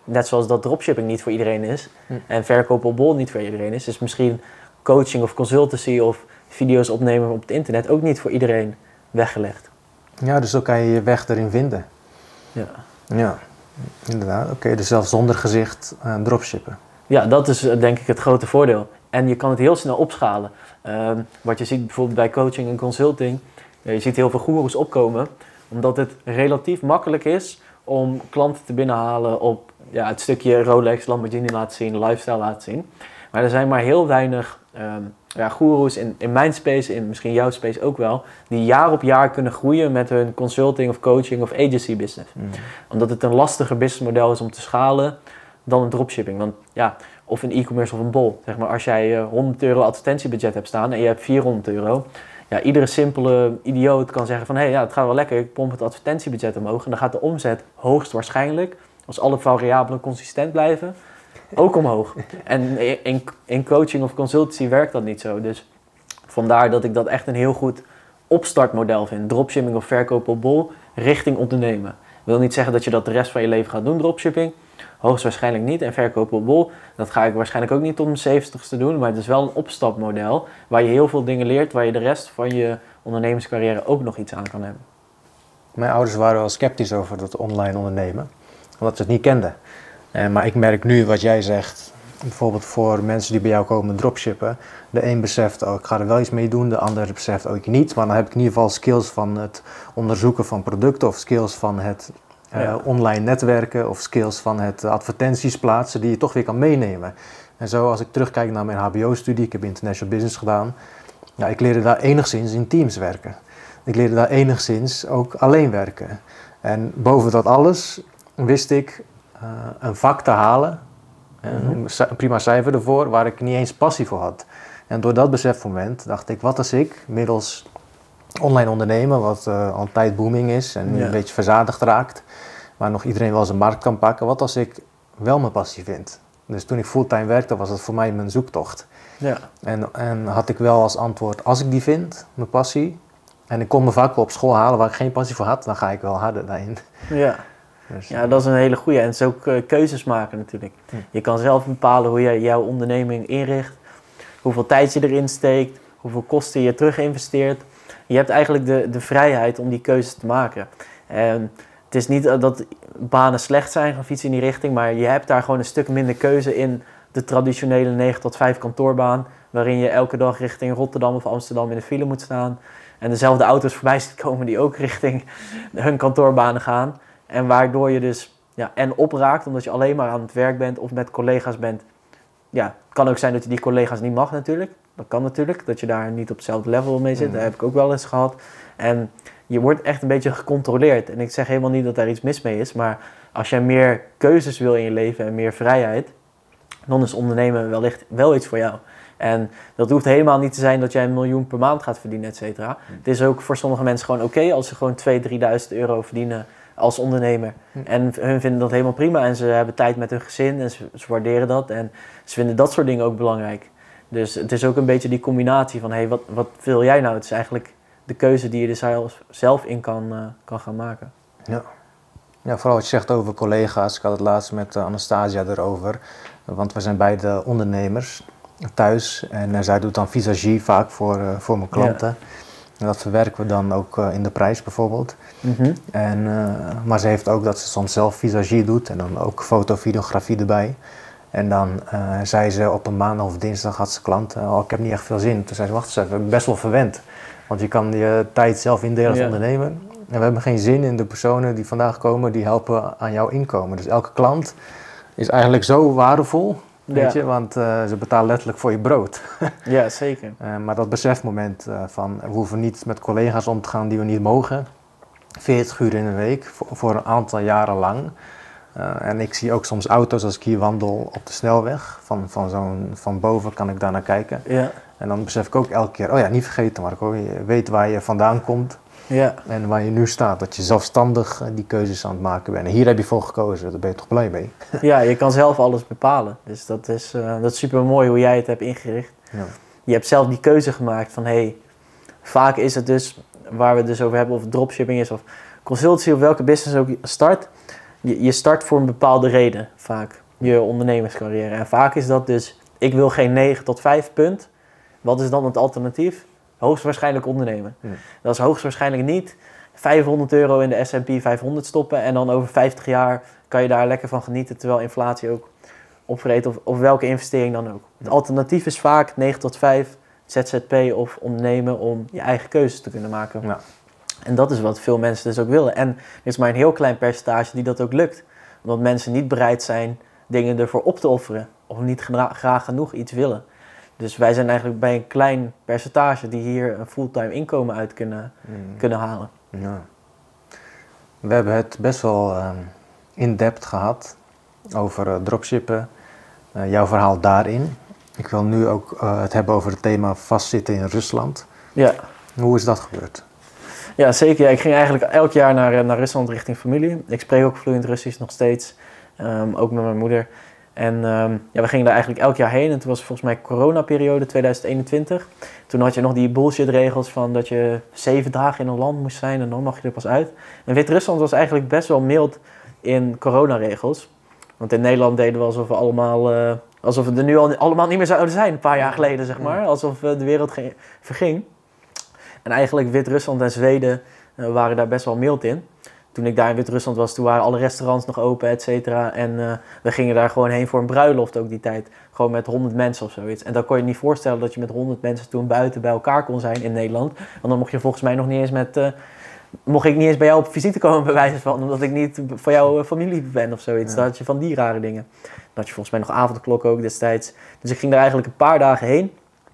net zoals dat dropshipping niet voor iedereen is Hm. en verkopen op bol niet voor iedereen is, is misschien coaching of consultancy of video's opnemen op het internet ook niet voor iedereen weggelegd. Ja, dus zo kan je je weg erin vinden. Ja, Ja, inderdaad. Oké, okay, dus zelfs zonder gezicht uh, dropshippen. ja, dat is uh, denk ik het grote voordeel. En je kan het heel snel opschalen. Uh, wat je ziet bijvoorbeeld bij coaching en consulting, uh, je ziet heel veel goeroes opkomen, omdat het relatief makkelijk is om klanten te binnenhalen op ja, het stukje Rolex, Lamborghini laten zien, lifestyle laten zien. Maar er zijn maar heel weinig um, ja, goeroes in, in mijn space, in misschien jouw space ook wel, die jaar op jaar kunnen groeien met hun consulting of coaching of agency business. Mm. Omdat het een lastiger businessmodel is om te schalen dan een dropshipping. Want ja, of een e-commerce of een bol. Zeg maar, als jij uh, honderd euro advertentiebudget hebt staan en je hebt vierhonderd euro. Ja, iedere simpele idioot kan zeggen van hé, hey, ja, het gaat wel lekker, ik pomp het advertentiebudget omhoog. En dan gaat de omzet hoogstwaarschijnlijk, als alle variabelen consistent blijven, ook omhoog. En in, in coaching of consultancy werkt dat niet zo. Dus vandaar dat ik dat echt een heel goed opstartmodel vind. Dropshipping of verkoop op bol richting ondernemen. Ik wil niet zeggen dat je dat de rest van je leven gaat doen, dropshipping. Hoogstwaarschijnlijk niet. En verkoop op bol, dat ga ik waarschijnlijk ook niet tot mijn zeventigste doen. Maar het is wel een opstapmodel waar je heel veel dingen leert, waar je de rest van je ondernemerscarrière ook nog iets aan kan hebben. Mijn ouders waren wel sceptisch over dat online ondernemen, omdat ze het niet kenden. Uh, maar ik merk nu wat jij zegt, bijvoorbeeld voor mensen die bij jou komen dropshippen. De een beseft, oh, ik ga er wel iets mee doen, de ander beseft ook niet. Maar dan heb ik in ieder geval skills van het onderzoeken van producten of skills van het uh, ja. online netwerken of skills van het advertenties plaatsen die je toch weer kan meenemen. En zo als ik terugkijk naar mijn H B O-studie, ik heb International Business gedaan. Ja, ik leerde daar enigszins in teams werken. Ik leerde daar enigszins ook alleen werken. En boven dat alles wist ik uh, een vak te halen, mm-hmm. een prima cijfer ervoor, waar ik niet eens passie voor had. En door dat besefmoment dacht ik, wat als ik middels online ondernemen, wat uh, al een tijd booming is en ja. een beetje verzadigd raakt, waar nog iedereen wel zijn markt kan pakken, wat als ik wel mijn passie vind? Dus toen ik fulltime werkte, was dat voor mij mijn zoektocht. Ja. En, en had ik wel als antwoord, als ik die vind, mijn passie, en ik kon mijn vakken op school halen waar ik geen passie voor had, dan ga ik wel harder daarin. Ja, dus, ja dat is een hele goeie. En het is ook uh, keuzes maken natuurlijk. Hm. Je kan zelf bepalen hoe je jouw onderneming inricht, hoeveel tijd je erin steekt, hoeveel kosten je terug investeert. Je hebt eigenlijk de, de vrijheid om die keuzes te maken. En het is niet dat banen slecht zijn of iets in die richting, maar je hebt daar gewoon een stuk minder keuze in de traditionele negen tot vijf kantoorbaan, waarin je elke dag richting Rotterdam of Amsterdam in de file moet staan. En dezelfde auto's voorbij ziet komen die ook richting hun kantoorbanen gaan. En waardoor je dus ja, en opraakt, omdat je alleen maar aan het werk bent of met collega's bent. Ja, het kan ook zijn dat je die collega's niet mag natuurlijk. Dat kan natuurlijk, dat je daar niet op hetzelfde level mee zit. Mm. Dat heb ik ook wel eens gehad. En je wordt echt een beetje gecontroleerd. En ik zeg helemaal niet dat daar iets mis mee is. Maar als jij meer keuzes wil in je leven en meer vrijheid, dan is ondernemen wellicht wel iets voor jou. En dat hoeft helemaal niet te zijn dat jij een miljoen per maand gaat verdienen, et cetera. Mm. Het is ook voor sommige mensen gewoon oké okay als ze gewoon tweeduizend, drieduizend euro verdienen als ondernemer. Mm. En hun vinden dat helemaal prima en ze hebben tijd met hun gezin en ze, ze waarderen dat. En ze vinden dat soort dingen ook belangrijk. Dus het is ook een beetje die combinatie van, hé, hey, wat, wat wil jij nou? Het is eigenlijk de keuze die je er zelf, zelf in kan, uh, kan gaan maken. Ja. Ja, vooral wat je zegt over collega's. Ik had het laatst met uh, Anastasia erover. Want we zijn beide ondernemers thuis. En uh, zij doet dan visagie vaak voor, uh, voor mijn klanten. Ja. En dat verwerken we dan ook uh, in de prijs bijvoorbeeld. Mm-hmm. En, uh, maar ze heeft ook dat ze soms zelf visagie doet. En dan ook foto, videografie erbij. En dan uh, zei ze op een maandag of dinsdag had ze klant, uh, oh, ik heb niet echt veel zin. Toen zei ze, wacht eens even, ik ben best wel verwend. Want je kan je tijd zelf indelen als ja. ondernemer. En we hebben geen zin in de personen die vandaag komen, die helpen aan jouw inkomen. Dus elke klant is eigenlijk zo waardevol, ja. weet je, want uh, ze betalen letterlijk voor je brood. Ja, zeker. Uh, maar dat besefmoment uh, van, we hoeven niet met collega's om te gaan die we niet mogen. veertig uur in een week, voor, voor een aantal jaren lang. Uh, en ik zie ook soms auto's als ik hier wandel op de snelweg. Van, van, zo'n, van boven kan ik daar naar kijken. Ja. En dan besef ik ook elke keer, oh ja, niet vergeten Marco, je weet waar je vandaan komt. Ja. En waar je nu staat. Dat je zelfstandig die keuzes aan het maken bent. En hier heb je voor gekozen, daar ben je toch blij mee? Ja, je kan zelf alles bepalen. Dus dat is, uh, dat is super mooi hoe jij het hebt ingericht. Ja. Je hebt zelf die keuze gemaakt van, hé, hey, vaak is het dus, waar we het dus over hebben, of het dropshipping is of consultancy of welke business ook start. je, je start voor een bepaalde reden vaak, je ondernemerscarrière. En vaak is dat dus, ik wil geen negen tot vijf punt. Wat is dan het alternatief? Hoogstwaarschijnlijk ondernemen. Ja. Dat is hoogstwaarschijnlijk niet vijfhonderd euro in de S en P vijfhonderd stoppen en dan over vijftig jaar kan je daar lekker van genieten terwijl inflatie ook opvreet of, of welke investering dan ook. Het alternatief is vaak negen tot vijf, Z Z P of ondernemen om je eigen keuzes te kunnen maken. Ja. En dat is wat veel mensen dus ook willen. En er is maar een heel klein percentage die dat ook lukt. Omdat mensen niet bereid zijn dingen ervoor op te offeren of niet gra- graag genoeg iets willen. Dus wij zijn eigenlijk bij een klein percentage die hier een fulltime inkomen uit kunnen, mm. kunnen halen. Ja. We hebben het best wel uh, in-depth gehad over uh, dropshippen, uh, jouw verhaal daarin. Ik wil nu ook uh, het hebben over het thema vastzitten in Rusland. Ja. Hoe is dat gebeurd? Ja, zeker. Ja, ik ging eigenlijk elk jaar naar, naar Rusland richting familie. Ik spreek ook vloeiend Russisch nog steeds, um, ook met mijn moeder. En um, ja, we gingen daar eigenlijk elk jaar heen. En toen was volgens mij coronaperiode tweeduizend eenentwintig. Toen had je nog die bullshit regels van dat je zeven dagen in een land moest zijn en dan mag je er pas uit. En Wit-Rusland was eigenlijk best wel mild in coronaregels. Want in Nederland deden we alsof we allemaal, uh, alsof we er nu al, allemaal niet meer zouden zijn, een paar jaar geleden zeg maar. Alsof uh, de wereld ge- verging. En eigenlijk Wit-Rusland en Zweden uh, waren daar best wel mild in. Toen ik daar in Wit-Rusland was, toen waren alle restaurants nog open, et cetera. En uh, we gingen daar gewoon heen voor een bruiloft ook die tijd. Gewoon met honderd mensen of zoiets. En dan kon je niet voorstellen dat je met honderd mensen toen buiten bij elkaar kon zijn in Nederland. Want dan mocht je volgens mij nog niet eens met... Uh, mocht ik niet eens bij jou op visite komen bij wijze van, omdat ik niet van jouw familie ben of zoiets. Ja. Dan had je van die rare dingen. Dan had je volgens mij nog avondklok ook destijds. Dus ik ging daar eigenlijk een paar dagen heen.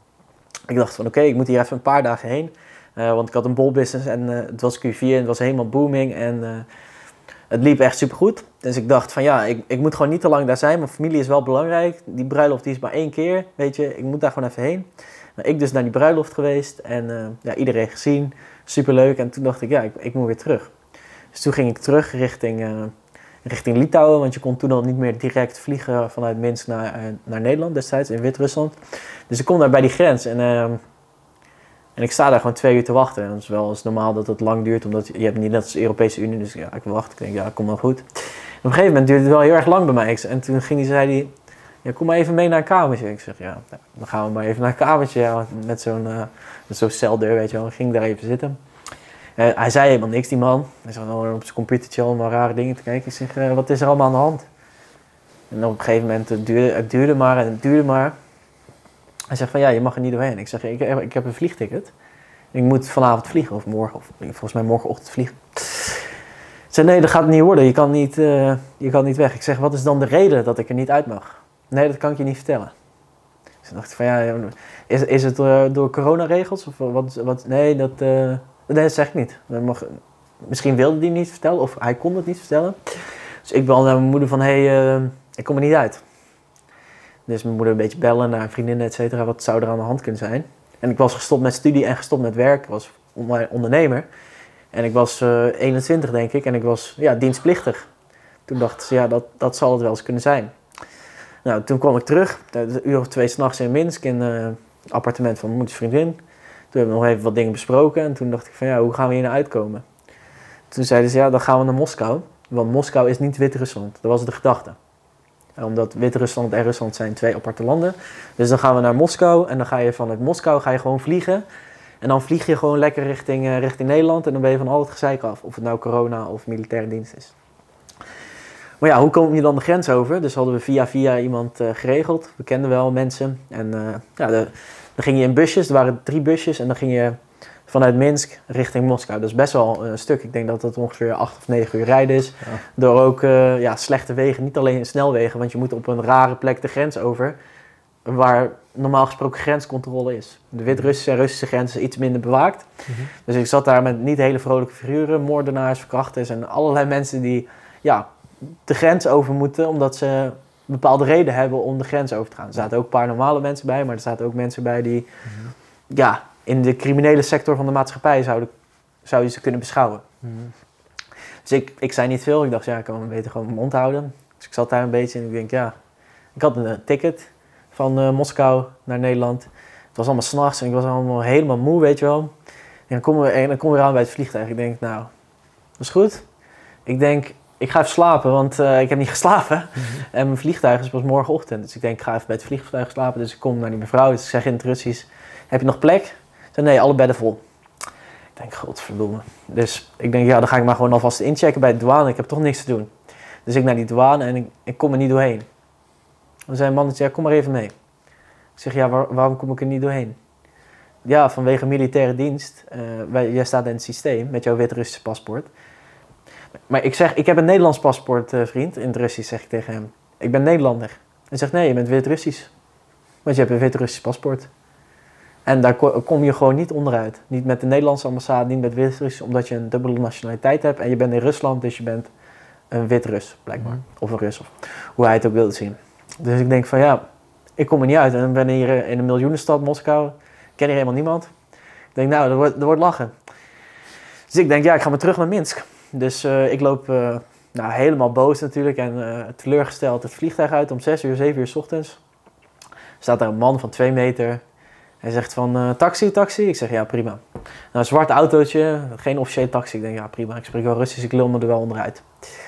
Ik dacht van oké, okay, ik moet hier even een paar dagen heen. Uh, want ik had een bolbusiness en uh, het was Q vier en het was helemaal booming en uh, het liep echt supergoed. Dus ik dacht van ja, ik, ik moet gewoon niet te lang daar zijn. Mijn familie is wel belangrijk. Die bruiloft die is maar één keer, weet je. Ik moet daar gewoon even heen. Nou, ik dus naar die bruiloft geweest en uh, ja, iedereen gezien. Superleuk. En toen dacht ik ja, ik, ik moet weer terug. Dus toen ging ik terug richting, uh, richting Litouwen. Want je kon toen al niet meer direct vliegen vanuit Minsk naar, uh, naar Nederland destijds in Wit-Rusland. Dus ik kom daar bij die grens en... Uh, En ik sta daar gewoon twee uur te wachten. En dat is wel eens normaal dat het lang duurt, omdat je hebt niet net als de Europese Unie. Dus ja, ik wil wachten. Ik denk, ja, kom wel goed. En op een gegeven moment duurde het wel heel erg lang bij mij. En toen ging hij, zei hij, ja, kom maar even mee naar een kamertje. Ik zeg, ja, dan gaan we maar even naar een kamertje. Ja, met zo'n uh, zo'n celdeur, weet je wel. Ik ging daar even zitten. Uh, hij zei helemaal niks, die man. Hij zat al op zijn computertje allemaal rare dingen te kijken. Ik zeg, uh, wat is er allemaal aan de hand? En op een gegeven moment, het duurde, het duurde maar en het duurde maar. Hij zegt van ja, je mag er niet doorheen. Ik zeg, ik heb, ik heb een vliegticket. Ik moet vanavond vliegen of morgen, of volgens mij morgenochtend vliegen. Ik zeg nee, dat gaat niet worden. Je kan niet, uh, je kan niet weg. Ik zeg, wat is dan de reden dat ik er niet uit mag? Nee, dat kan ik je niet vertellen. Dus ik dacht van ja, is, is het uh, door coronaregels? Of wat, wat? Nee, dat, uh, nee, dat zeg ik niet. Dat mag, misschien wilde hij niet vertellen of hij kon het niet vertellen. Dus ik bel naar mijn moeder van hé, hey, uh, ik kom er niet uit. Dus mijn moeder een beetje bellen naar vriendinnen, et cetera. Wat zou er aan de hand kunnen zijn? En ik was gestopt met studie en gestopt met werk. Ik was ondernemer. En ik was uh, eenentwintig, denk ik. En ik was ja, dienstplichtig. Toen dacht ze, ja, dat, dat zal het wel eens kunnen zijn. Nou, toen kwam ik terug. Een uur of twee s'nachts in Minsk. In uh, het appartement van mijn moeders vriendin. Toen hebben we nog even wat dingen besproken. En toen dacht ik van, ja, hoe gaan we hier naar uitkomen? Toen zeiden ze, ja, dan gaan we naar Moskou. Want Moskou is niet Wit-Rusland. Dat was de gedachte. Omdat Wit-Rusland en Rusland zijn twee aparte landen. Dus dan gaan we naar Moskou en dan ga je vanuit Moskou ga je gewoon vliegen. En dan vlieg je gewoon lekker richting, uh, richting Nederland en dan ben je van al het gezeik af. Of het nou corona of militaire dienst is. Maar ja, hoe kom je dan de grens over? Dus hadden we via via iemand uh, geregeld. We kenden wel mensen. En uh, ja, de, dan ging je in busjes, er waren drie busjes en dan ging je vanuit Minsk richting Moskou. Dat is best wel een stuk. Ik denk dat dat ongeveer acht of negen uur rijden is. Ja. Door ook uh, ja, slechte wegen. Niet alleen snelwegen, want je moet op een rare plek de grens over. Waar normaal gesproken grenscontrole is. De Wit-Russische en Russische grens is iets minder bewaakt. Mm-hmm. Dus ik zat daar met niet hele vrolijke figuren. Moordenaars, verkrachters en allerlei mensen die ja, de grens over moeten. Omdat ze een bepaalde reden hebben om de grens over te gaan. Er zaten ook een paar normale mensen bij. Maar er zaten ook mensen bij die... Mm-hmm. ja, in de criminele sector van de maatschappij zouden, zou je ze kunnen beschouwen. Mm-hmm. Dus ik, ik zei niet veel. Ik dacht, ja, ik kan beter gewoon mijn mond houden. Dus ik zat daar een beetje en ik denk, ja... Ik had een uh, ticket van uh, Moskou naar Nederland. Het was allemaal 's nachts en ik was allemaal helemaal moe, weet je wel. En dan komen we, en dan komen we aan bij het vliegtuig. Ik denk, nou, dat is goed. Ik denk, ik ga even slapen, want uh, ik heb niet geslapen. Mm-hmm. En mijn vliegtuig is pas morgenochtend. Dus ik denk, ik ga even bij het vliegtuig slapen. Dus ik kom naar die mevrouw, dus ik zeg in het Russisch, heb je nog plek? Ze zei, nee, alle bedden vol. Ik denk, godverdomme. Dus ik denk, ja, dan ga ik maar gewoon alvast inchecken bij de douane. Ik heb toch niks te doen. Dus ik naar die douane en ik, ik kom er niet doorheen. Dan zei een mannetje, ja, kom maar even mee. Ik zeg, ja, waar, waarom kom ik er niet doorheen? Ja, vanwege militaire dienst. Uh, wij, jij staat in het systeem met jouw Wit-Russische paspoort. Maar ik zeg, ik heb een Nederlands paspoort, uh, vriend. In het Russisch zeg ik tegen hem. Ik ben Nederlander. Hij zegt, nee, je bent Wit-Russisch. Want je hebt een Wit-Russisch paspoort. En daar kom je gewoon niet onderuit. Niet met de Nederlandse ambassade, niet met Wit-Russisch, omdat je een dubbele nationaliteit hebt. En je bent in Rusland, dus je bent een Wit-Rus, blijkbaar. Mm. Of een Rus, of hoe hij het ook wilde zien. Dus ik denk van ja, ik kom er niet uit. En dan ben ik hier in een miljoenenstad, Moskou. Ik ken hier helemaal niemand. Ik denk, nou, dat wordt, dat wordt lachen. Dus ik denk, ja, ik ga maar terug naar Minsk. Dus uh, ik loop uh, nou, helemaal boos natuurlijk en uh, teleurgesteld het vliegtuig uit om zes uur, zeven uur 's ochtends. Staat daar een man van twee meter. Hij zegt van, uh, taxi, taxi? Ik zeg, ja, prima. Nou, een zwart autootje, geen officiële taxi. Ik denk, ja, prima. Ik spreek wel Russisch, ik lul me er wel onderuit.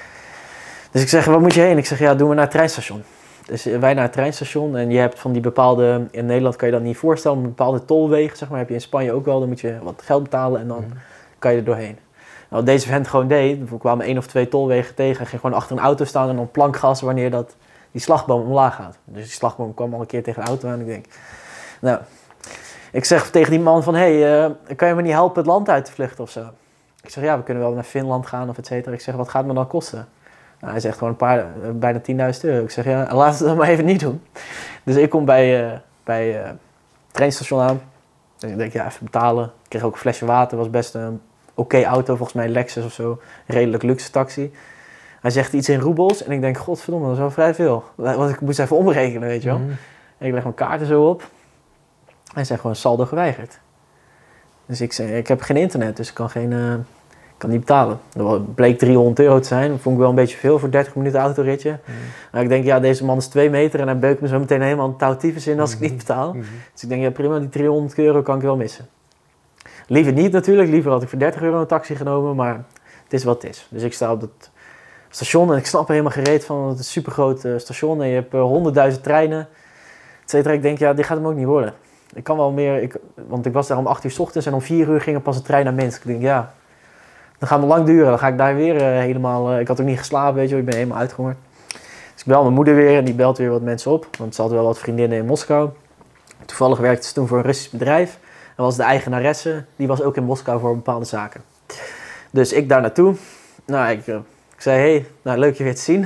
Dus ik zeg, waar moet je heen? Ik zeg, ja, doen we naar het treinstation. Dus wij naar het treinstation en je hebt van die bepaalde... In Nederland kan je dat niet voorstellen, bepaalde tolwegen, zeg maar. Heb je in Spanje ook wel, dan moet je wat geld betalen en dan mm. kan je er doorheen. Nou, wat deze vent gewoon deed, we kwamen één of twee tolwegen tegen. Hij ging gewoon achter een auto staan en dan plankgas wanneer dat, die slagboom omlaag gaat. Dus die slagboom kwam al een keer tegen de auto aan en ik denk... Nou, ik zeg tegen die man van, hé, hey, uh, kan je me niet helpen het land uit te vluchten of zo? Ik zeg, ja, we kunnen wel naar Finland gaan of et cetera. Ik zeg, wat gaat het me dan kosten? Nou, hij zegt gewoon een paar, uh, bijna tienduizend euro. Ik zeg, ja, laten we dat maar even niet doen. Dus ik kom bij, uh, bij uh, het treinstation aan. En ik denk, ja, even betalen. Ik kreeg ook een flesje water, was best een oké okay auto, volgens mij een Lexus of zo. Redelijk luxe taxi. Hij zegt iets in roebels en ik denk, godverdomme, dat is wel vrij veel. Want ik moest even omrekenen, weet je wel. Mm. En ik leg mijn kaarten zo op. Hij zegt gewoon saldo geweigerd. Dus ik zei, ik heb geen internet, dus ik kan, geen, uh, kan niet betalen. Dat bleek driehonderd euro te zijn. Dat vond ik wel een beetje veel voor dertig minuten autoritje. Mm. Maar ik denk, ja, deze man is twee meter en hij beukt me zo meteen helemaal een touw tyfus in als ik niet betaal. Mm-hmm. Dus ik denk, ja prima, die driehonderd euro kan ik wel missen. Liever niet natuurlijk, liever had ik voor dertig euro een taxi genomen, maar het is wat het is. Dus ik sta op het station en ik snap er helemaal gereed van, het is een supergroot uh, station en je hebt honderdduizend uh, treinen, et cetera. Ik denk, ja, dit gaat hem ook niet worden. Ik kan wel meer, ik, want ik was daar om acht uur 's ochtends en om vier uur ging er pas een trein naar Minsk. Ik denk, ja, dan gaat het lang duren. Dan ga ik daar weer uh, helemaal, uh, ik had ook niet geslapen, weet je, ik ben helemaal uitgehongerd. Dus ik bel mijn moeder weer en die belt weer wat mensen op, want ze had wel wat vriendinnen in Moskou. Toevallig werkte ze toen voor een Russisch bedrijf. En was de eigenaresse, die was ook in Moskou voor bepaalde zaken. Dus ik daar naartoe. Nou, ik, uh, ik zei, hé, hey, nou, leuk je weer te zien.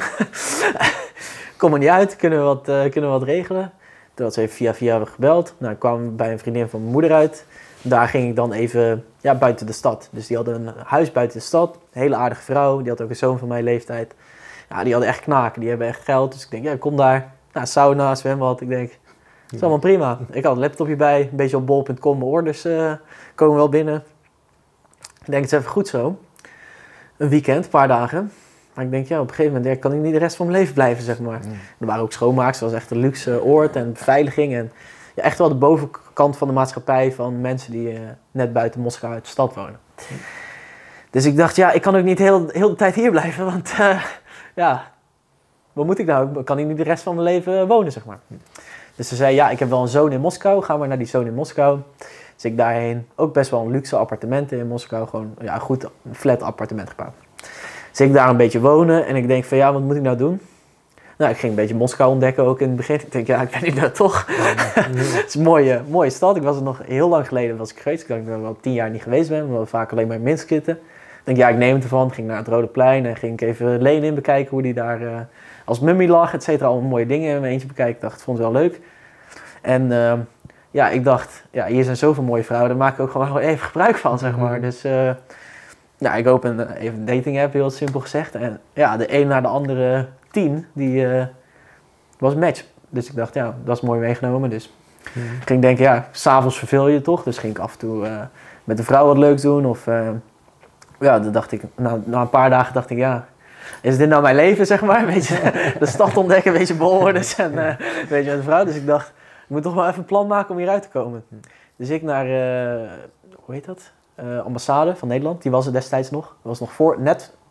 Kom er niet uit, kunnen we wat, uh, kunnen we wat regelen? Toen had ze even via via gebeld. Nou, ik kwam bij een vriendin van mijn moeder uit. Daar ging ik dan even ja, buiten de stad. Dus die hadden een huis buiten de stad. Een hele aardige vrouw. Die had ook een zoon van mijn leeftijd. Ja, die hadden echt knaken. Die hebben echt geld. Dus ik denk, ja, kom daar. Nou, sauna, zwembad. Ik denk, dat is allemaal prima. Ik had een laptopje bij. Een beetje op bol punt com. Mijn orders uh, komen wel binnen. Ik denk, het is even goed zo. Een weekend, een paar dagen. Maar ik denk, ja, op een gegeven moment ja, kan ik niet de rest van mijn leven blijven, zeg maar. Mm. Er waren ook schoonmaakers, het was echt een luxe oord en beveiliging. En ja, echt wel de bovenkant van de maatschappij van mensen die uh, net buiten Moskou uit de stad wonen. Mm. Dus ik dacht, ja, ik kan ook niet heel, heel de tijd hier blijven, want uh, ja, wat moet ik nou? Kan ik niet de rest van mijn leven wonen, zeg maar. Mm. Dus ze zei, ja, ik heb wel een zoon in Moskou, ga maar naar die zoon in Moskou. Dus ik daarheen, ook best wel een luxe appartementen in Moskou, gewoon ja, een goed flat appartement gebouwd. Dus ik daar een beetje wonen en ik denk van ja, wat moet ik nou doen? Nou, ik ging een beetje Moskou ontdekken ook in het begin. Ik denk ja, ik ben hier nou toch. Het is een mooie, mooie stad. Ik was er nog heel lang geleden was ik geweest. Ik denk dat ik er wel tien jaar niet geweest ben, omdat we vaak alleen maar in Minsk zitten. Ik denk ja, ik neem het ervan. Ik ging naar het Rode Plein en ging ik even Lenin bekijken hoe die daar uh, als mummie lag, et cetera. Allemaal mooie dingen in mijn eentje bekijken. Ik dacht, ik vond het wel leuk. En uh, ja, ik dacht, ja, hier zijn zoveel mooie vrouwen, daar maak ik ook gewoon even gebruik van, zeg maar. Dus uh, ja, ik open even een dating app, heel simpel gezegd. En ja, de een naar de andere tien, die uh, was een match. Dus ik dacht, ja, dat is mooi meegenomen. Dus mm. ik ging denken, ja, s'avonds verveel je toch. Dus ging ik af en toe uh, met een vrouw wat leuks doen. Of uh, ja, dan dacht ik, na, na een paar dagen dacht ik, ja, is dit nou mijn leven, zeg maar? Weet je, de stad ontdekken, een beetje bolhordes en uh, weet je, met een vrouw. Dus ik dacht, ik moet toch wel even een plan maken om hieruit te komen. Dus ik naar, uh, hoe heet dat? Uh, ambassade van Nederland, die was er destijds nog. Dat was nog voor, net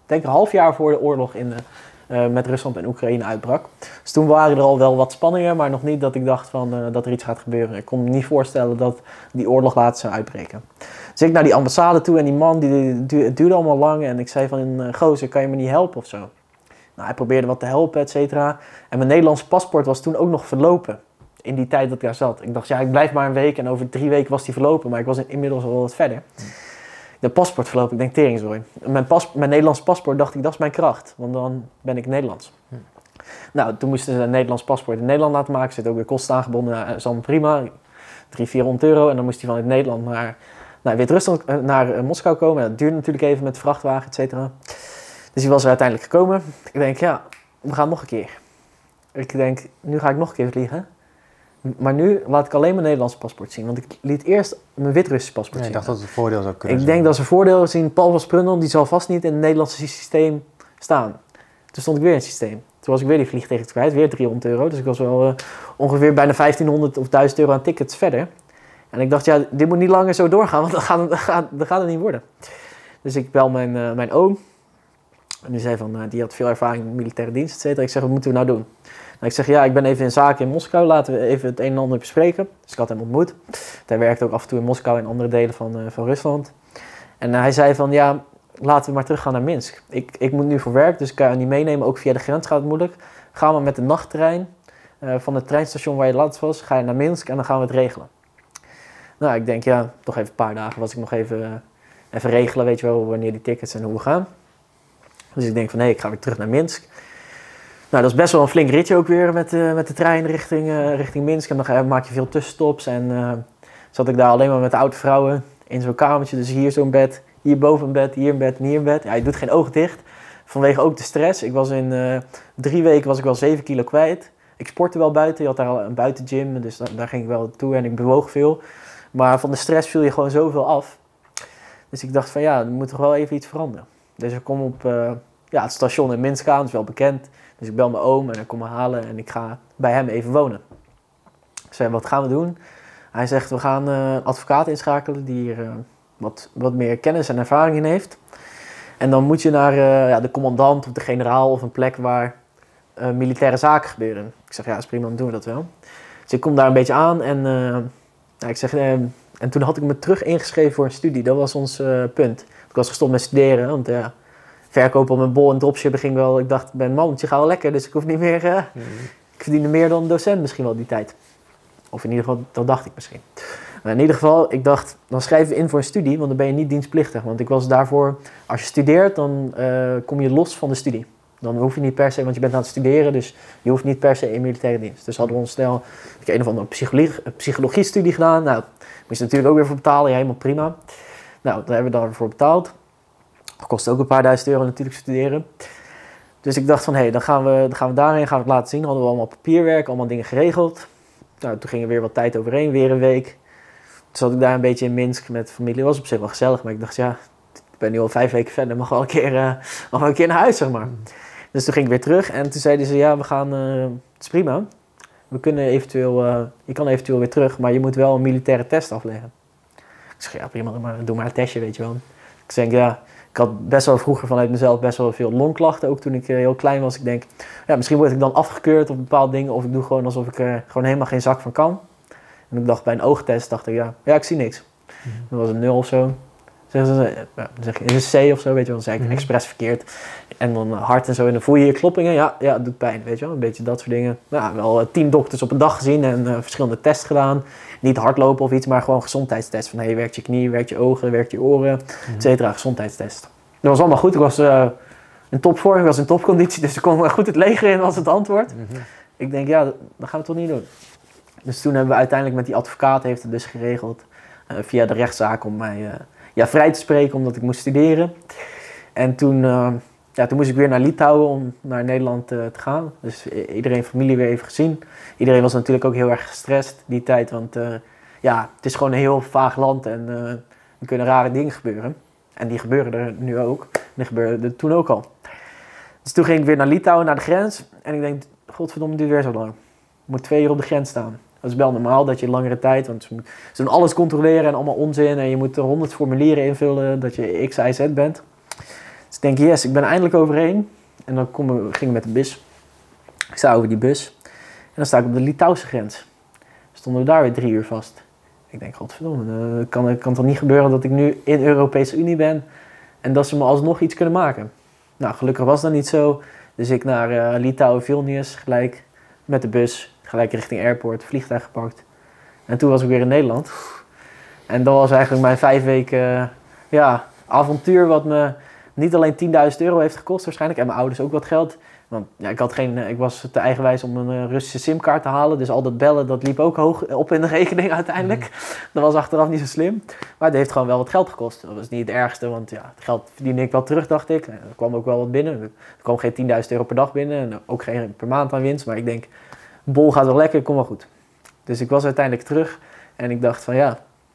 denk een half jaar voor de oorlog in, uh, met Rusland en Oekraïne uitbrak. Dus toen waren er al wel wat spanningen, maar nog niet dat ik dacht van, uh, dat er iets gaat gebeuren. Ik kon me niet voorstellen dat die oorlog later zou uitbreken. Dus ik naar die ambassade toe en die man, die, die, het duurde allemaal lang. En ik zei van, uh, gozer, kan je me niet helpen of zo? Nou, hij probeerde wat te helpen, et cetera. En mijn Nederlands paspoort was toen ook nog verlopen. In die tijd dat ik daar zat. Ik dacht, ja, ik blijf maar een week. En over drie weken was die verlopen. Maar ik was inmiddels al wat verder. De paspoort verlopen, ik denk teringzooi. Mijn, pas, mijn Nederlands paspoort dacht ik, dat is mijn kracht. Want dan ben ik Nederlands. Hm. Nou, toen moesten ze een Nederlands paspoort in Nederland laten maken. Er zit ook weer kosten aangebonden. Nou, dat is allemaal prima. drie, vierhonderd euro. En dan moest hij vanuit Nederland naar, naar Wit-Rusland, naar uh, Moskou komen. Dat duurde natuurlijk even met de vrachtwagen, et cetera. Dus die was er uiteindelijk gekomen. Ik denk, ja, we gaan nog een keer. Ik denk, nu ga ik nog een keer vliegen. Maar nu laat ik alleen mijn Nederlandse paspoort zien. Want ik liet eerst mijn Wit-Russische paspoort ja, zien. Ik dacht dat het een voordeel zou kunnen ik zijn. denk dat ze een voordeel zien. Paul van Sprundel, die zal vast niet in het Nederlandse systeem staan. Toen stond ik weer in het systeem. Toen was ik weer die vliegticket kwijt, weer driehonderd euro. Dus ik was wel uh, ongeveer bijna vijftienhonderd of duizend euro aan tickets verder. En ik dacht, ja, dit moet niet langer zo doorgaan, want dat gaat, dat gaat, dat gaat het niet worden. Dus ik bel mijn, uh, mijn oom. En die zei van, uh, die had veel ervaring in militaire dienst, et cetera. Ik zeg, wat moeten we nou doen? Nou, ik zeg, ja, ik ben even in zaken in Moskou. Laten we even het een en ander bespreken. Dus ik had hem ontmoet. Hij werkte ook af en toe in Moskou en andere delen van, uh, van Rusland. En uh, hij zei van, ja, laten we maar teruggaan naar Minsk. Ik, ik moet nu voor werk, dus ik kan je niet meenemen. Ook via de grens gaat het moeilijk. Gaan we met de nachttrein uh, van het treinstation waar je laatst was, ga je naar Minsk en dan gaan we het regelen. Nou, ik denk, ja, toch even een paar dagen was ik nog even, uh, even regelen, weet je wel, wanneer die tickets en hoe we gaan. Dus ik denk van, hé, ik ga weer terug naar Minsk. Nou, dat is best wel een flink ritje ook weer met, uh, met de trein richting, uh, richting Minsk. En dan ga, maak je veel tussenstops. En uh, zat ik daar alleen maar met de oude vrouwen in zo'n kamertje. Dus hier zo'n bed, hier boven een bed, hier een bed en hier een bed. Ja, je doet geen oog dicht. Vanwege ook de stress. Ik was in uh, drie weken was ik wel zeven kilo kwijt. Ik sportte wel buiten. Je had daar al een buitengym, dus daar, daar ging ik wel toe en ik bewoog veel. Maar van de stress viel je gewoon zoveel af. Dus ik dacht van ja, er moet toch wel even iets veranderen. Dus ik kom op uh, ja, het station in Minsk aan, dat is wel bekend. Dus ik bel mijn oom en hij komt me halen en ik ga bij hem even wonen. Ik zei, wat gaan we doen? Hij zegt, we gaan uh, een advocaat inschakelen die hier uh, wat, wat meer kennis en ervaring in heeft. En dan moet je naar uh, ja, de commandant of de generaal of een plek waar uh, militaire zaken gebeuren. Ik zeg, ja, is prima, dan doen we dat wel. Dus ik kom daar een beetje aan en, uh, ja, ik zeg, uh, en toen had ik me terug ingeschreven voor een studie. Dat was ons uh, punt. Ik was gestopt met studeren, want ja... Uh, verkopen op mijn bol en dropshippen ging wel. Ik dacht, ik ben een mannetje, ga wel lekker. Dus ik hoef niet meer. Uh, mm-hmm. Ik verdiende meer dan een docent misschien wel die tijd. Of in ieder geval, dat dacht ik misschien. Maar in ieder geval, ik dacht, dan schrijf je in voor een studie, want dan ben je niet dienstplichtig. Want ik was daarvoor, als je studeert, dan uh, kom je los van de studie. Dan hoef je niet per se, want je bent aan het studeren, dus je hoeft niet per se in militaire dienst. Dus hadden we ons snel ik een of andere psychologie, psychologie-studie gedaan. Nou, moest je natuurlijk ook weer voor betalen, ja, helemaal prima. Nou, daar hebben we daarvoor betaald. Dat kost ook een paar duizend euro natuurlijk studeren. Dus ik dacht van, hé, hey, dan, gaan we, dan gaan we daarheen, gaan we het laten zien. Hadden we allemaal papierwerk, allemaal dingen geregeld. Nou, toen ging er weer wat tijd overheen, weer een week. Toen zat ik daar een beetje in Minsk met familie. Dat was op zich wel gezellig, maar ik dacht, ja, ik ben nu al vijf weken verder. Mag wel een keer, uh, mag wel een keer naar huis, zeg maar. Mm. Dus toen ging ik weer terug en toen zeiden ze, ja, we gaan, uh, het is prima. We kunnen eventueel, uh, je kan eventueel weer terug, maar je moet wel een militaire test afleggen. Ik zeg, ja, prima, maar doe maar een testje, weet je wel. Ik denk, ja... Ik had best wel vroeger vanuit mezelf best wel veel longklachten, ook toen ik uh, heel klein was. Ik denk, ja, misschien word ik dan afgekeurd op bepaalde dingen of ik doe gewoon alsof ik er gewoon helemaal geen zak van kan. En ik dacht bij een oogtest, dacht ik, ja, ja ik zie niks. Mm-hmm. Dat was een nul of zo. Zeggen ze, ja, dan zeg je, is een C of zo, weet je wel. Dan zei ik mm-hmm. expres verkeerd. En dan uh, hard en zo, en dan voel je je kloppingen. Ja, ja, het doet pijn, weet je wel. Een beetje dat soort dingen. Nou, wel uh, tien dokters op een dag gezien en uh, verschillende tests gedaan. Niet hardlopen of iets, maar gewoon gezondheidstest. Van, hey, werkt je knie, werkt je ogen, werkt je oren, mm-hmm. et cetera. Gezondheidstest. Dat was allemaal goed. Ik was uh, in topvorm, ik was in topconditie, dus ik kon goed het leger in, was het antwoord. Mm-hmm. Ik denk, ja, dat, dat gaan we toch niet doen. Dus toen hebben we uiteindelijk met die advocaat, heeft het dus geregeld, uh, via de rechtszaak om mij uh, ja, vrij te spreken, omdat ik moest studeren. En toen, uh, ja, toen moest ik weer naar Litouwen om naar Nederland uh, te gaan. Dus iedereen familie weer even gezien. Iedereen was natuurlijk ook heel erg gestrest die tijd, want uh, ja, het is gewoon een heel vaag land en uh, er kunnen rare dingen gebeuren. En die gebeuren er nu ook. Die gebeurden er toen ook al. Dus toen ging ik weer naar Litouwen, naar de grens. En ik denk, godverdomme, dit weer zo lang. Ik moet twee uur op de grens staan. Dat is wel normaal dat je langere tijd... Want ze doen alles controleren en allemaal onzin. En je moet honderd formulieren invullen dat je X, Y, Z bent. Dus Dus ik denk, yes, ik ben eindelijk overheen. En dan kom, ging ik met de bus. Ik sta over die bus. En dan sta ik op de Litouwse grens. Stonden we daar weer drie uur vast. Ik denk, godverdomme, uh, kan, kan het toch niet gebeuren dat ik nu in de Europese Unie ben en dat ze me alsnog iets kunnen maken. Nou, gelukkig was dat niet zo. Dus ik naar uh, Litouwen, Vilnius, gelijk met de bus, gelijk richting airport, vliegtuig gepakt. En toen was ik weer in Nederland. En dat was eigenlijk mijn vijf weken uh, ja, avontuur wat me niet alleen tienduizend euro heeft gekost waarschijnlijk. En mijn ouders ook wat geld. Want ja, ik, had geen, ik was te eigenwijs om een uh, Russische simkaart te halen. Dus al dat bellen, dat liep ook hoog op in de rekening uiteindelijk. Mm. Dat was achteraf niet zo slim. Maar het heeft gewoon wel wat geld gekost. Dat was niet het ergste, want ja, het geld verdiende ik wel terug, dacht ik. Er kwam ook wel wat binnen. Er kwam geen tienduizend euro per dag binnen. En ook geen per maand aan winst. Maar ik denk, bol gaat wel lekker, kom wel goed. Dus ik was uiteindelijk terug. En ik dacht van ja,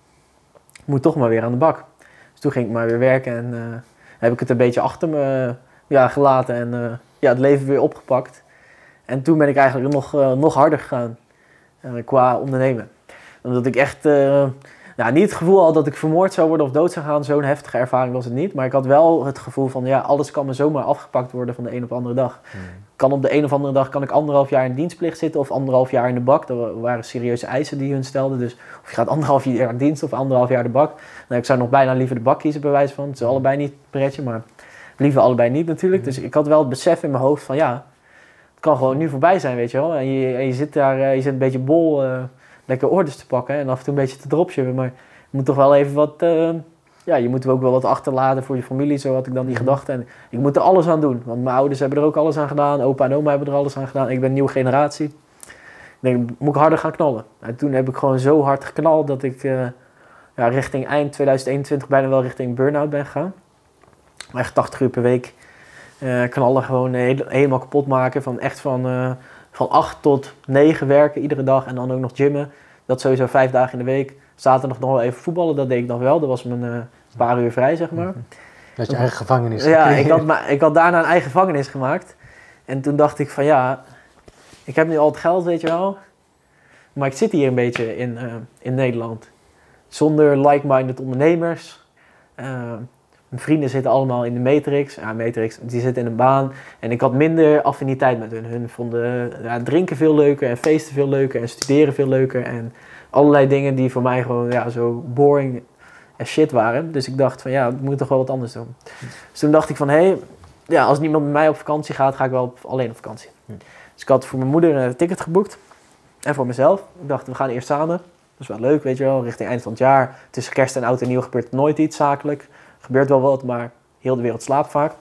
ik moet toch maar weer aan de bak. Dus toen ging ik maar weer werken. En uh, heb ik het een beetje achter me uh, ja, gelaten. En uh, ja, het leven weer opgepakt. En toen ben ik eigenlijk nog, uh, nog harder gegaan uh, qua ondernemen. Omdat ik echt uh, nou, niet het gevoel had dat ik vermoord zou worden of dood zou gaan. Zo'n heftige ervaring was het niet. Maar ik had wel het gevoel van ja, alles kan me zomaar afgepakt worden van de een op de andere dag. Hmm. Kan op de een of andere dag kan ik anderhalf jaar in dienstplicht zitten of anderhalf jaar in de bak. Dat waren serieuze eisen die hun stelden. Dus of je gaat anderhalf jaar in dienst of anderhalf jaar de bak. Nou, ik zou nog bijna liever de bak kiezen bij wijze van. Het is allebei niet een pretje, maar liever allebei niet natuurlijk. Dus ik had wel het besef in mijn hoofd van ja, het kan gewoon nu voorbij zijn, weet je wel. En je, en je zit daar, je zit een beetje bol, uh, lekker orders te pakken en af en toe een beetje te dropshippen. Maar je moet toch wel even wat, uh, ja, je moet ook wel wat achterlaten voor je familie. Zo had ik dan die gedachte. En ik moet er alles aan doen. Want mijn ouders hebben er ook alles aan gedaan. Opa en oma hebben er alles aan gedaan. Ik ben een nieuwe generatie. Ik denk, moet ik harder gaan knallen. En toen heb ik gewoon zo hard geknald dat ik uh, ja, richting eind tweeduizend eenentwintig bijna wel richting burn-out ben gegaan. Echt tachtig uur per week uh, knallen, gewoon heel, helemaal kapot maken. Van echt van, uh, van acht tot negen werken iedere dag en dan ook nog gymmen. Dat sowieso vijf dagen in de week. Zaterdag nog wel even voetballen, dat deed ik nog wel. Dat was mijn uh, paar uur vrij, zeg maar. Dat je eigen gevangenis. Ja, ik had, ma- ik had daarna een eigen gevangenis gemaakt. En toen dacht ik van ja, ik heb nu al het geld, weet je wel. Maar ik zit hier een beetje in, uh, in Nederland. Zonder like-minded ondernemers. Uh, Mijn vrienden zitten allemaal in de Matrix. Ja, Matrix, die zitten in een baan. En ik had minder affiniteit met hun. Hun vonden ja, drinken veel leuker en feesten veel leuker en studeren veel leuker. En allerlei dingen die voor mij gewoon ja, zo boring en shit waren. Dus ik dacht van ja, ik moet toch wel wat anders doen. Dus toen dacht ik van hé, hey, ja, als niemand met mij op vakantie gaat, ga ik wel op, alleen op vakantie. Dus ik had voor mijn moeder een ticket geboekt. En voor mezelf. Ik dacht, we gaan eerst samen. Dat is wel leuk, weet je wel. Richting eind van het jaar. Tussen kerst en oud en nieuw gebeurt nooit iets zakelijk. Gebeurt wel wat, maar heel de wereld slaapt vaak.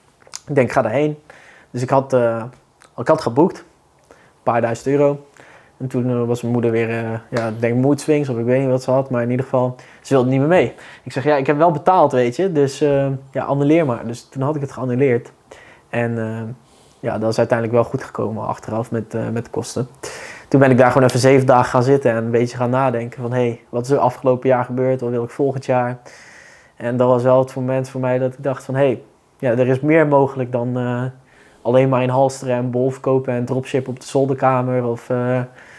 Ik denk, ik ga daarheen. Dus ik had, uh, ik had geboekt. Een paar duizend euro. En toen uh, was mijn moeder weer, uh, ja, ik denk mood swings of ik weet niet wat ze had. Maar in ieder geval, ze wilde niet meer mee. Ik zeg, ja, ik heb wel betaald, weet je. Dus uh, ja, annuleer maar. Dus toen had ik het geannuleerd. En uh, ja, dat is uiteindelijk wel goed gekomen achteraf met, uh, met de kosten. Toen ben ik daar gewoon even zeven dagen gaan zitten en een beetje gaan nadenken van... hé, hey, wat is er afgelopen jaar gebeurd? Wat wil ik volgend jaar? En dat was wel het moment voor mij dat ik dacht van... hé, hey, ja, er is meer mogelijk dan uh, alleen maar in halsteren en bol verkopen en dropshippen op de zolderkamer of uh,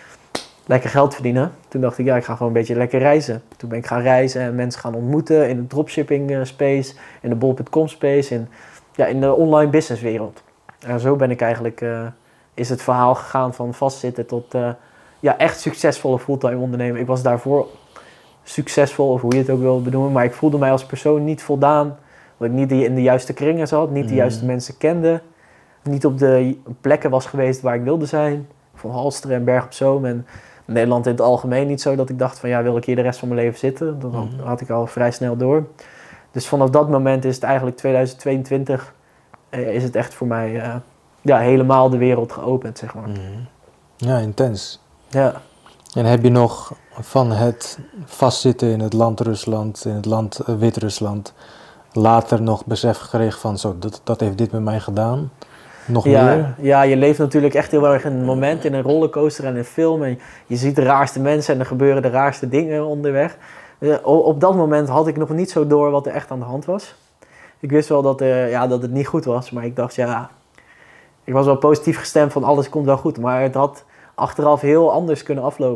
lekker geld verdienen. Toen dacht ik, ja, ik ga gewoon een beetje lekker reizen. Toen ben ik gaan reizen en mensen gaan ontmoeten in de dropshipping uh, space, in de bol punt com space, in, ja, in de online business wereld. En zo ben ik eigenlijk... Uh, is het verhaal gegaan van vastzitten tot uh, ja, echt succesvolle fulltime ondernemer. Ik was daarvoor succesvol, of hoe je het ook wil benoemen, maar ik voelde mij als persoon niet voldaan. Dat ik niet in de juiste kringen zat, niet de juiste mm. mensen kende. Niet op de plekken was geweest waar ik wilde zijn. Van Halsteren en Berg op Zoom en Nederland in het algemeen niet zo dat ik dacht van ja, wil ik hier de rest van mijn leven zitten? Dat mm. had ik al vrij snel door. Dus vanaf dat moment is het eigenlijk tweeduizend tweeëntwintig uh, is het echt voor mij... Uh, ja, helemaal de wereld geopend, zeg maar. Mm. Ja, intens. Ja. En heb je nog van het vastzitten in het land Rusland, in het land uh, Wit-Rusland, later nog besef gekregen van zo, dat, dat heeft dit met mij gedaan? Nog ja, meer? Ja, je leeft natuurlijk echt heel erg in een moment, in een rollercoaster en een film. En je ziet de raarste mensen en er gebeuren de raarste dingen onderweg. Uh, op dat moment had ik nog niet zo door wat er echt aan de hand was. Ik wist wel dat, uh, ja, dat het niet goed was, maar ik dacht ja... Ik was wel positief gestemd van alles komt wel goed, maar het had achteraf heel anders kunnen aflopen.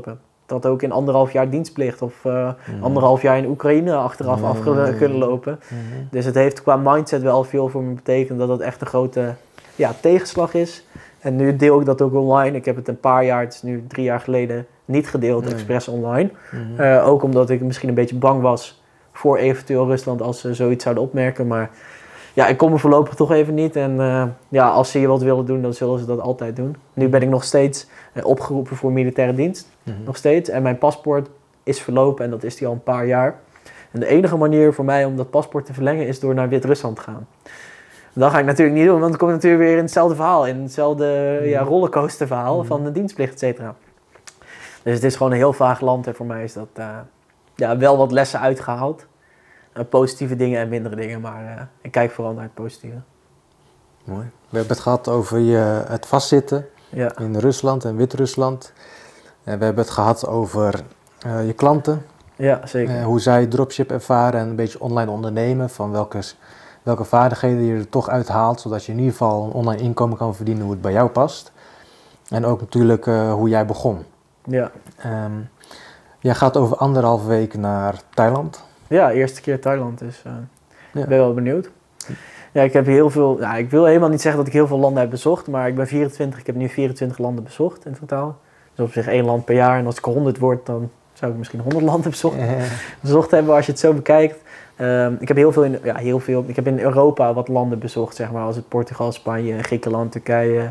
dat ook in anderhalf jaar dienstplicht of uh, Mm. anderhalf jaar in Oekraïne achteraf Nee. af kunnen- kunnen lopen. Mhm. Dus het heeft qua mindset wel veel voor me betekend dat het echt een grote ja, tegenslag is. En nu deel ik dat ook online. Ik heb het een paar jaar, het is nu drie jaar geleden, niet gedeeld, Nee. expres online. Mhm. Uh, ook omdat ik misschien een beetje bang was voor eventueel Rusland als ze zoiets zouden opmerken. Maar ja, ik kom er voorlopig toch even niet. En uh, ja, als ze hier wat willen doen, dan zullen ze dat altijd doen. Nu ben ik nog steeds uh, opgeroepen voor militaire dienst. Mhm. Nog steeds. En mijn paspoort is verlopen en dat is die al een paar jaar. En de enige manier voor mij om dat paspoort te verlengen is door naar Wit-Rusland te gaan. Dat ga ik natuurlijk niet doen, want dan kom ik natuurlijk weer in hetzelfde verhaal. In hetzelfde ja, rollercoaster verhaal van de dienstplicht, et cetera. Dus het is gewoon een heel vaag land en voor mij is dat uh, ja, wel wat lessen uitgehaald. Uh, positieve dingen en mindere dingen, maar uh, ik kijk vooral naar het positieve. Mooi. We hebben het gehad over je, het vastzitten Ja, in Rusland en Wit-Rusland. En we hebben het gehad over uh, je klanten, ja zeker. uh, hoe zij dropship ervaren en een beetje online ondernemen, van welke, welke vaardigheden je er toch uithaalt, zodat je in ieder geval een online inkomen kan verdienen hoe het bij jou past. En ook natuurlijk uh, hoe jij begon. Ja. Um, jij gaat over anderhalf week naar Thailand. Ja, eerste keer Thailand, dus uh, Ja. ik ben wel benieuwd. Ja, ik heb heel veel, nou, ik wil helemaal niet zeggen dat ik heel veel landen heb bezocht, maar ik ben vierentwintig, ik heb nu vierentwintig landen bezocht in totaal. Dus op zich één land per jaar en als ik honderd word, dan zou ik misschien honderd landen bezocht, Uh, bezocht hebben als je het zo bekijkt. Um, ik heb heel veel, in, ja, heel veel, ik heb in Europa wat landen bezocht, zeg maar, als het Portugal, Spanje, Griekenland, Turkije,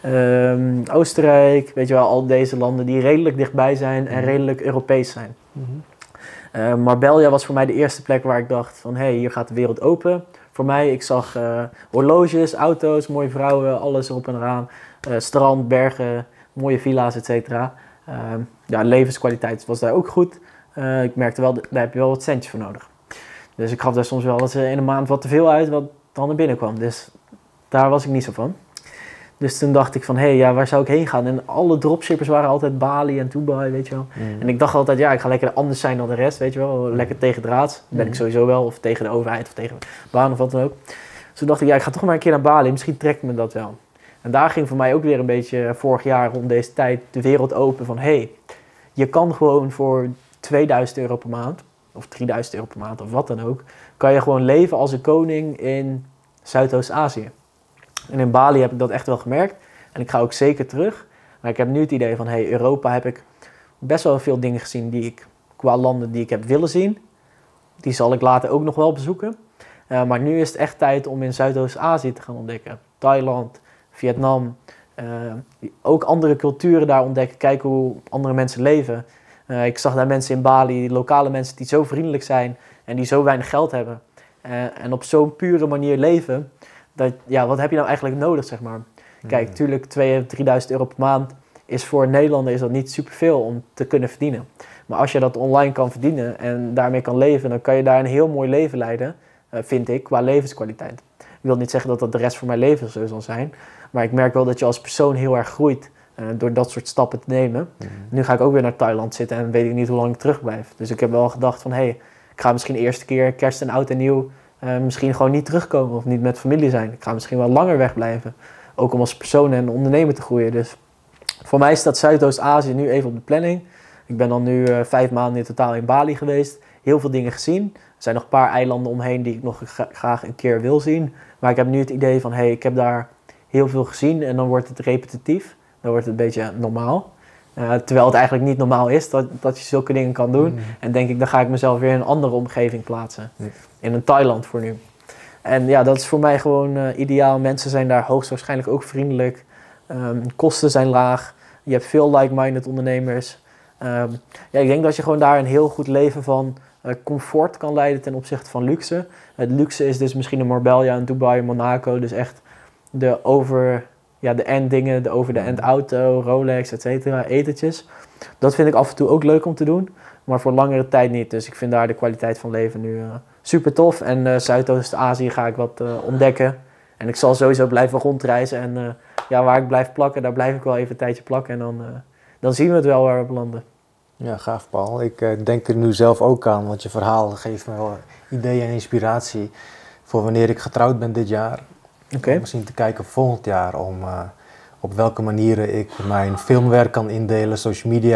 um, Oostenrijk, weet je wel, al deze landen die redelijk dichtbij zijn en redelijk Europees zijn. mm-hmm. Uh, Marbella was voor mij de eerste plek waar ik dacht van, hé, hey, hier gaat de wereld open. Voor mij, ik zag uh, horloges, auto's, mooie vrouwen, alles erop en eraan. Uh, strand, bergen, mooie villa's, et cetera. Uh, ja, levenskwaliteit was daar ook goed. Uh, ik merkte wel, daar heb je wel wat centjes voor nodig. Dus ik gaf daar soms wel eens in een maand wat te veel uit, wat dan naar binnen kwam. Dus daar was ik niet zo van. Dus toen dacht ik van, hé, hey, ja, waar zou ik heen gaan? En alle dropshippers waren altijd Bali en Dubai, weet je wel. Mm. En ik dacht altijd, ja, ik ga lekker anders zijn dan de rest, weet je wel. Lekker tegen draads, dat ben ik Mhm. sowieso wel. Of tegen de overheid, of tegen de baan, of wat dan ook. Dus toen dacht ik, ja, ik ga toch maar een keer naar Bali. Misschien trekt me dat wel. En daar ging voor mij ook weer een beetje vorig jaar rond deze tijd de wereld open van, hé, hey, je kan gewoon voor tweeduizend euro per maand, of drieduizend euro per maand, of wat dan ook, kan je gewoon leven als een koning in Zuidoost-Azië. En in Bali heb ik dat echt wel gemerkt. En ik ga ook zeker terug. Maar ik heb nu het idee van, hey, Europa heb ik best wel veel dingen gezien die ik, qua landen die ik heb willen zien. Die zal ik later ook nog wel bezoeken. Uh, maar nu is het echt tijd om in Zuidoost-Azië te gaan ontdekken. Thailand, Vietnam, uh, ook andere culturen daar ontdekken. Kijken hoe andere mensen leven. Uh, ik zag daar mensen in Bali, lokale mensen die zo vriendelijk zijn en die zo weinig geld hebben. Uh, en op zo'n pure manier leven. Dat, ja, wat heb je nou eigenlijk nodig, zeg maar? Kijk, Mm. tuurlijk tweeduizend, drieduizend euro per maand is voor een Nederlander is dat niet superveel om te kunnen verdienen. Maar als je dat online kan verdienen en daarmee kan leven, dan kan je daar een heel mooi leven leiden, uh, vind ik, qua levenskwaliteit. Ik wil niet zeggen dat dat de rest van mijn leven zo zal zijn, maar ik merk wel dat je als persoon heel erg groeit uh, door dat soort stappen te nemen. Mm. Nu ga ik ook weer naar Thailand zitten en weet ik niet hoe lang ik terug blijf. Dus ik heb wel gedacht van, hé, hey, ik ga misschien de eerste keer kerst en oud en nieuw uh, misschien gewoon niet terugkomen of niet met familie zijn. Ik ga misschien wel langer wegblijven. Ook om als persoon en ondernemer te groeien. Dus voor mij staat Zuidoost-Azië nu even op de planning. Ik ben dan nu uh, vijf maanden in totaal in Bali geweest. Heel veel dingen gezien. Er zijn nog een paar eilanden omheen die ik nog gra- graag een keer wil zien. Maar ik heb nu het idee van, hé, hey, ik heb daar heel veel gezien en dan wordt het repetitief. Dan wordt het een beetje normaal. Uh, terwijl het eigenlijk niet normaal is dat, dat je zulke dingen kan doen. Mm. En denk ik, dan ga ik mezelf weer in een andere omgeving plaatsen. Ja. In een Thailand voor nu. En ja, dat is voor mij gewoon uh, ideaal. Mensen zijn daar hoogstwaarschijnlijk ook vriendelijk. Um, kosten zijn laag. Je hebt veel like-minded ondernemers. Um, ja, ik denk dat je gewoon daar een heel goed leven van uh, comfort kan leiden ten opzichte van luxe. Het luxe is dus misschien een Marbella, een Dubai, Monaco. Dus echt de over ja, de end dingen, de over de end auto, Rolex, et cetera, etentjes. Dat vind ik af en toe ook leuk om te doen. Maar voor langere tijd niet. Dus ik vind daar de kwaliteit van leven nu uh, super tof. En uh, Zuidoost-Azië ga ik wat uh, ontdekken. En ik zal sowieso blijven rondreizen. En uh, ja, waar ik blijf plakken, daar blijf ik wel even een tijdje plakken. En dan, uh, dan zien we het wel waar we belanden. Ja, gaaf Paul. Ik uh, denk er nu zelf ook aan, want je verhaal geeft me wel ideeën en inspiratie voor wanneer ik getrouwd ben dit jaar. Okay. Om misschien te kijken volgend jaar om uh, op welke manieren ik mijn filmwerk kan indelen, social media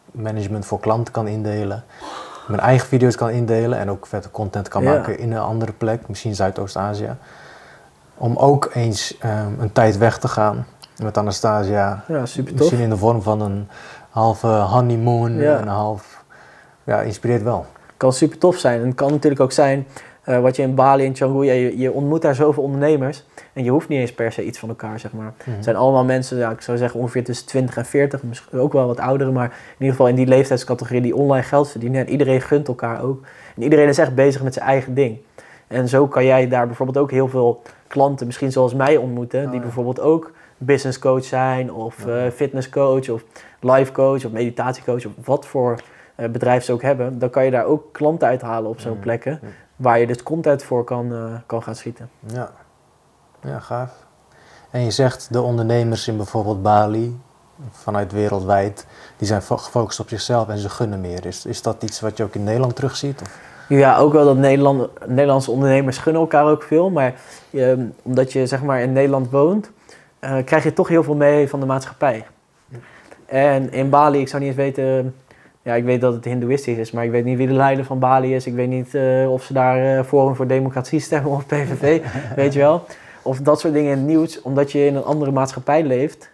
management voor klanten kan indelen. Mijn eigen video's kan indelen en ook vette content kan Ja. maken in een andere plek, misschien Zuidoost-Azië. Om ook eens um, een tijd weg te gaan met Anastasia. Ja, super tof. Misschien in de vorm van een halve honeymoon, Ja. en een half... Ja, inspireert wel. Kan super tof zijn. En het kan natuurlijk ook zijn, uh, wat je in Bali en Canggu, ja, je, je ontmoet daar zoveel ondernemers. En je hoeft niet eens per se iets van elkaar, zeg maar. Mhm. Het zijn allemaal mensen, ja, ik zou zeggen ongeveer tussen twintig en veertig, misschien ook wel wat ouderen, maar in ieder geval in die leeftijdscategorie die online geld verdienen. En iedereen gunt elkaar ook. En iedereen is echt bezig met zijn eigen ding. En zo kan jij daar bijvoorbeeld ook heel veel klanten, misschien zoals mij ontmoeten, Oh, die ja. bijvoorbeeld ook business coach zijn, of Ja. uh, fitness coach, of life coach, of meditatiecoach, of wat voor uh, bedrijf ze ook hebben. Dan kan je daar ook klanten uithalen op zo'n Mm. plekken, Mm. waar je dus content voor kan, uh, kan gaan schieten. Ja. Ja, gaaf. En je zegt de ondernemers in bijvoorbeeld Bali, vanuit wereldwijd, die zijn fo- gefocust op zichzelf en ze gunnen meer. Is, is dat iets wat je ook in Nederland terugziet? Of? Ja, ook wel dat Nederland, Nederlandse ondernemers gunnen elkaar ook veel, maar je, omdat je zeg maar in Nederland woont, uh, krijg je toch heel veel mee van de maatschappij. En in Bali, ik zou niet eens weten, ja, ik weet dat het hindoeïstisch is, maar ik weet niet wie de leider van Bali is. Ik weet niet uh, of ze daar uh, Forum voor Democratie stemmen of P V V, weet je wel. Of dat soort dingen in het nieuws, omdat je in een andere maatschappij leeft.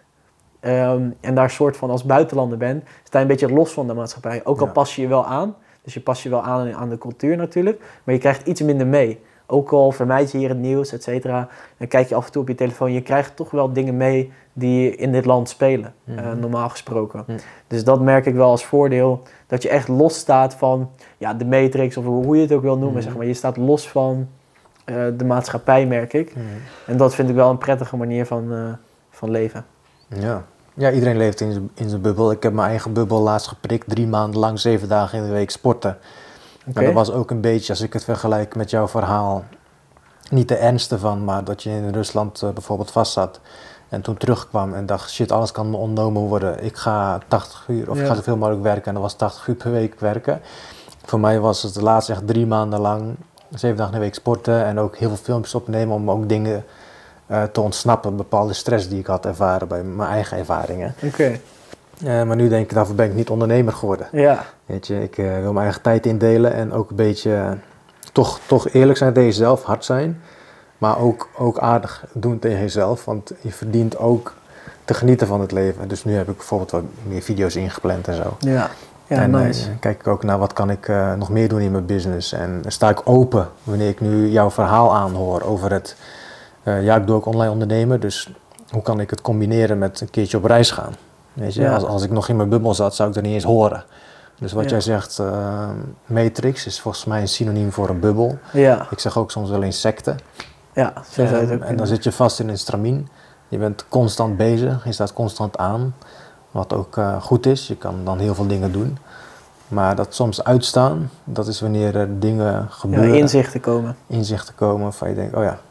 Um, en daar een soort van als buitenlander bent, sta je een beetje los van de maatschappij. Ook al Ja. pas je je wel aan, dus je pas je wel aan aan de cultuur natuurlijk, maar je krijgt iets minder mee. Ook al vermijd je hier het nieuws, et cetera, dan kijk je af en toe op je telefoon, je krijgt toch wel dingen mee die in dit land spelen, Mhm. uh, normaal gesproken. Mhm. Dus dat merk ik wel als voordeel, dat je echt los staat van ja, de matrix, of hoe je het ook wil noemen, Mhm. zeg maar. Je staat los van uh, de maatschappij, merk ik. Mhm. En dat vind ik wel een prettige manier van, uh, van leven. Ja. Ja, iedereen leeft in zijn, in zijn bubbel. Ik heb mijn eigen bubbel laatst geprikt, drie maanden lang, zeven dagen in de week sporten. Oké. En dat was ook een beetje, als ik het vergelijk met jouw verhaal, niet de ernste van, maar dat je in Rusland uh, bijvoorbeeld vast zat en toen terugkwam en dacht, shit, alles kan me ontnomen worden. Ik ga tachtig uur, of Ja. ik ga zoveel mogelijk werken en dat was tachtig uur per week werken. Voor mij was het de laatste echt drie maanden lang, zeven dagen in de week sporten en ook heel veel filmpjes opnemen om ook dingen uh, te ontsnappen, bepaalde stress die ik had ervaren bij mijn eigen ervaringen. Oké, Uh, maar nu denk ik, daarvoor ben ik niet ondernemer geworden. ja. Weet je, ik uh, wil mijn eigen tijd indelen en ook een beetje uh, toch, toch eerlijk zijn tegen jezelf, hard zijn. Maar ook, ook aardig doen tegen jezelf, want je verdient ook te genieten van het leven. Dus nu heb ik bijvoorbeeld wat meer video's ingepland en zo. Ja, ja en nice. uh, kijk ik ook naar wat kan ik uh, nog meer doen in mijn business. En sta ik open wanneer ik nu jouw verhaal aanhoor over het... Uh, ja, ik doe ook online ondernemen, dus hoe kan ik het combineren met een keertje op reis gaan? Weet je, Ja. als, als ik nog in mijn bubbel zat, zou ik dat niet eens horen. Dus wat Ja. jij zegt, uh, matrix is volgens mij een synoniem voor een bubbel. Ja, Ik zeg ook soms wel eens secte. ja, zo zou je het ook Um, en dan kunnen. zit je vast in een stramien. Je bent constant bezig, je staat constant aan. Wat ook uh, goed is, je kan dan heel veel dingen doen. Maar dat soms uitstaan, dat is wanneer er dingen Ja, gebeuren. inzichten komen. Inzichten komen waarvan je denkt, oh ja.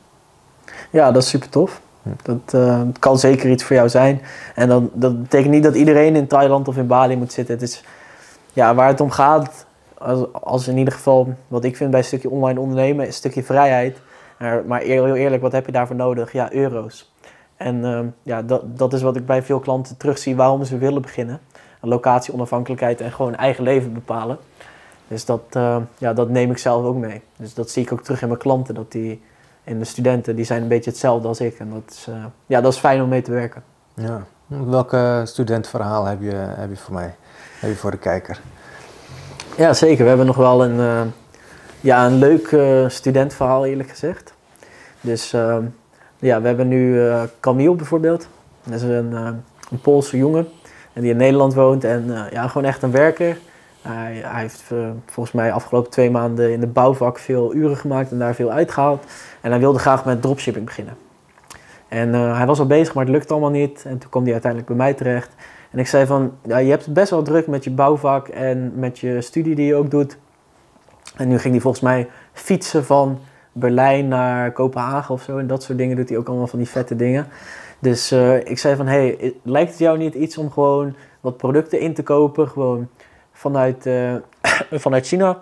Ja, dat is super tof. Hm. Dat uh, kan zeker iets voor jou zijn. En dan, dat betekent niet dat iedereen in Thailand of in Bali moet zitten. Het is, ja, waar het om gaat, als, als in ieder geval, wat ik vind bij een stukje online ondernemen, is een stukje vrijheid. Maar, maar eer- heel eerlijk, wat heb je daarvoor nodig? Ja, euro's. En uh, ja, dat, dat is wat ik bij veel klanten terugzie, waarom ze willen beginnen. Locatie, onafhankelijkheid en gewoon eigen leven bepalen. Dus dat, uh, ja, dat neem ik zelf ook mee. Dus dat zie ik ook terug in mijn klanten, dat die... En de studenten, die zijn een beetje hetzelfde als ik. En dat is, uh, ja, dat is fijn om mee te werken. Ja. Welke studentverhaal heb je, heb je voor mij? Heb je voor de kijker? Ja, zeker. We hebben nog wel een, uh, ja, een leuk uh, studentverhaal, eerlijk gezegd. Dus uh, ja, we hebben nu uh, Camille bijvoorbeeld. Dat is een, uh, een Poolse jongen en die in Nederland woont. En uh, ja, gewoon echt een werker. Hij, hij heeft uh, volgens mij afgelopen twee maanden in de bouwvak veel uren gemaakt en daar veel uitgehaald. En hij wilde graag met dropshipping beginnen. En uh, hij was al bezig, maar het lukte allemaal niet. En toen kwam hij uiteindelijk bij mij terecht. En ik zei van, ja, je hebt het best wel druk met je bouwvak en met je studie die je ook doet. En nu ging hij volgens mij fietsen van Berlijn naar Kopenhagen of zo. En dat soort dingen doet hij ook allemaal van die vette dingen. Dus uh, ik zei van, hé, hey, lijkt het jou niet iets om gewoon wat producten in te kopen? Gewoon vanuit, uh, vanuit China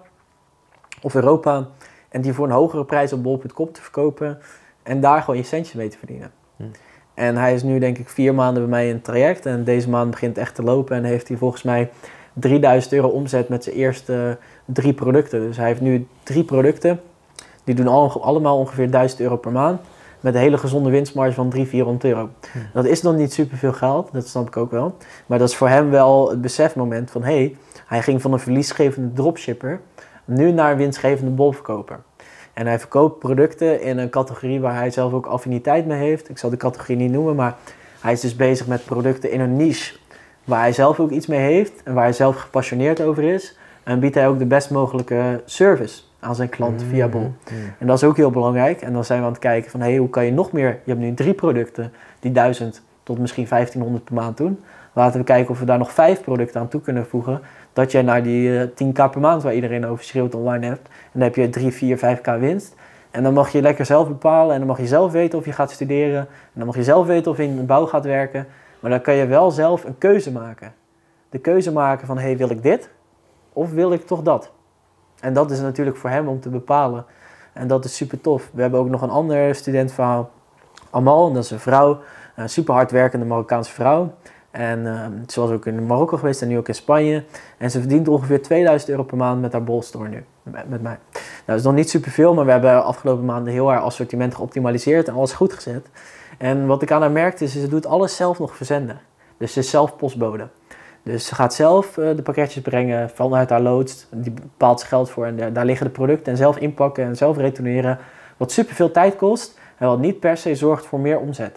of Europa. En die voor een hogere prijs op bol punt com te verkopen. En daar gewoon je centjes mee te verdienen. Hm. En hij is nu denk ik vier maanden bij mij in het traject. En deze maand begint echt te lopen. En heeft hij volgens mij drieduizend euro omzet met zijn eerste drie producten. Dus hij heeft nu drie producten. Die doen al, allemaal ongeveer duizend euro per maand. Met een hele gezonde winstmarge van driehonderd, vierhonderd euro. Hm. Dat is nog niet superveel geld, dat snap ik ook wel. Maar dat is voor hem wel het besefmoment van... hé, hey, hij ging van een verliesgevende dropshipper... nu naar een winstgevende bolverkoper. En hij verkoopt producten in een categorie waar hij zelf ook affiniteit mee heeft. Ik zal de categorie niet noemen, maar hij is dus bezig met producten in een niche... waar hij zelf ook iets mee heeft en waar hij zelf gepassioneerd over is. En biedt hij ook de best mogelijke service aan zijn klanten via Bol. Mm, mm. En dat is ook heel belangrijk. En dan zijn we aan het kijken van, hé, hey, hoe kan je nog meer... Je hebt nu drie producten die duizend tot misschien vijftienhonderd per maand doen. Laten we kijken of we daar nog vijf producten aan toe kunnen voegen. Dat je naar die uh, tien k per maand waar iedereen over schreeuwt online hebt. En dan heb je drie, vier, vijf k winst. En dan mag je lekker zelf bepalen. En dan mag je zelf weten of je gaat studeren. En dan mag je zelf weten of je in de bouw gaat werken. Maar dan kan je wel zelf een keuze maken. De keuze maken van, hé, hey, wil ik dit? Of wil ik toch dat? En dat is natuurlijk voor hem om te bepalen. En dat is super tof. We hebben ook nog een ander studentverhaal. Amal, en dat is een vrouw. Een super hardwerkende Marokkaanse vrouw. En uh, ze was ook in Marokko geweest en nu ook in Spanje. En ze verdient ongeveer tweeduizend euro per maand met haar Bol-store nu. Met, met mij. Nou, dat is nog niet superveel, maar we hebben afgelopen maanden heel haar assortiment geoptimaliseerd en alles goed gezet. En wat ik aan haar merkte is, ze doet alles zelf nog verzenden. Dus ze is zelf postbode. Dus ze gaat zelf uh, de pakketjes brengen vanuit haar loods. Die bepaalt ze geld voor en daar, daar liggen de producten. En zelf inpakken en zelf retourneren. Wat superveel tijd kost en wat niet per se zorgt voor meer omzet.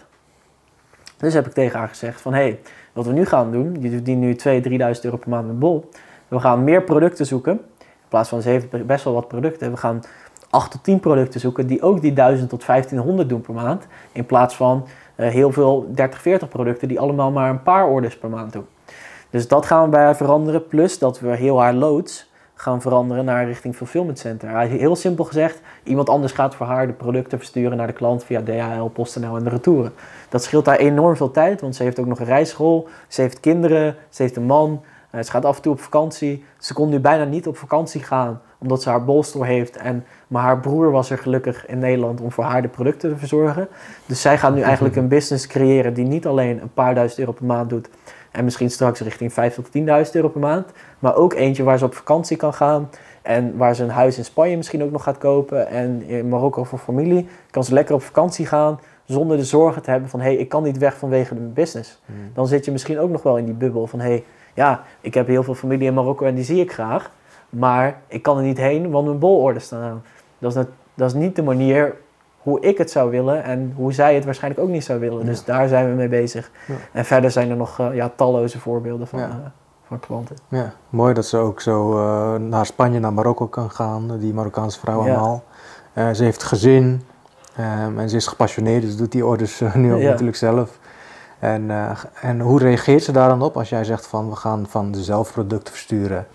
Dus heb ik tegen haar gezegd van, hé, hey, wat we nu gaan doen, je verdient nu tweeduizend, drieduizend euro per maand met Bol. We gaan meer producten zoeken. In plaats van ze heeft best wel wat producten. We gaan acht tot tien producten zoeken die ook die duizend tot vijftienhonderd doen per maand. In plaats van uh, heel veel dertig, veertig producten die allemaal maar een paar orders per maand doen. Dus dat gaan we bij haar veranderen. Plus dat we heel haar loads gaan veranderen naar richting fulfillment center. Heel simpel gezegd, iemand anders gaat voor haar de producten versturen naar de klant via D H L, PostNL en de retouren. Dat scheelt haar enorm veel tijd, want ze heeft ook nog een rijschool. Ze heeft kinderen, ze heeft een man. Ze gaat af en toe op vakantie. Ze kon nu bijna niet op vakantie gaan, omdat ze haar Bol-store heeft. En, maar haar broer was er gelukkig in Nederland om voor haar de producten te verzorgen. Dus zij gaat nu eigenlijk een business creëren die niet alleen een paar duizend euro per maand doet. En misschien straks richting vijftig tot tienduizend euro per maand. Maar ook eentje waar ze op vakantie kan gaan. En waar ze een huis in Spanje misschien ook nog gaat kopen. En in Marokko voor familie. Kan ze lekker op vakantie gaan. Zonder de zorgen te hebben van, hé, hey, ik kan niet weg vanwege de business. Hmm. Dan zit je misschien ook nog wel in die bubbel van, hé, hey, ja, ik heb heel veel familie in Marokko en die zie ik graag. Maar ik kan er niet heen, want mijn bolorders staan aan. Dat is, net, dat is niet de manier hoe ik het zou willen en hoe zij het waarschijnlijk ook niet zou willen. Ja. Dus daar zijn we mee bezig. Ja. En verder zijn er nog uh, ja, talloze voorbeelden van, ja. uh, van klanten. Ja, mooi dat ze ook zo uh, naar Spanje, naar Marokko kan gaan, die Marokkaanse vrouw allemaal. Ja. Uh, ze heeft gezin um, en ze is gepassioneerd, dus doet die orders uh, nu ook ja. natuurlijk zelf. En, uh, en hoe reageert ze daar dan op als jij zegt van we gaan van de zelfproducten versturen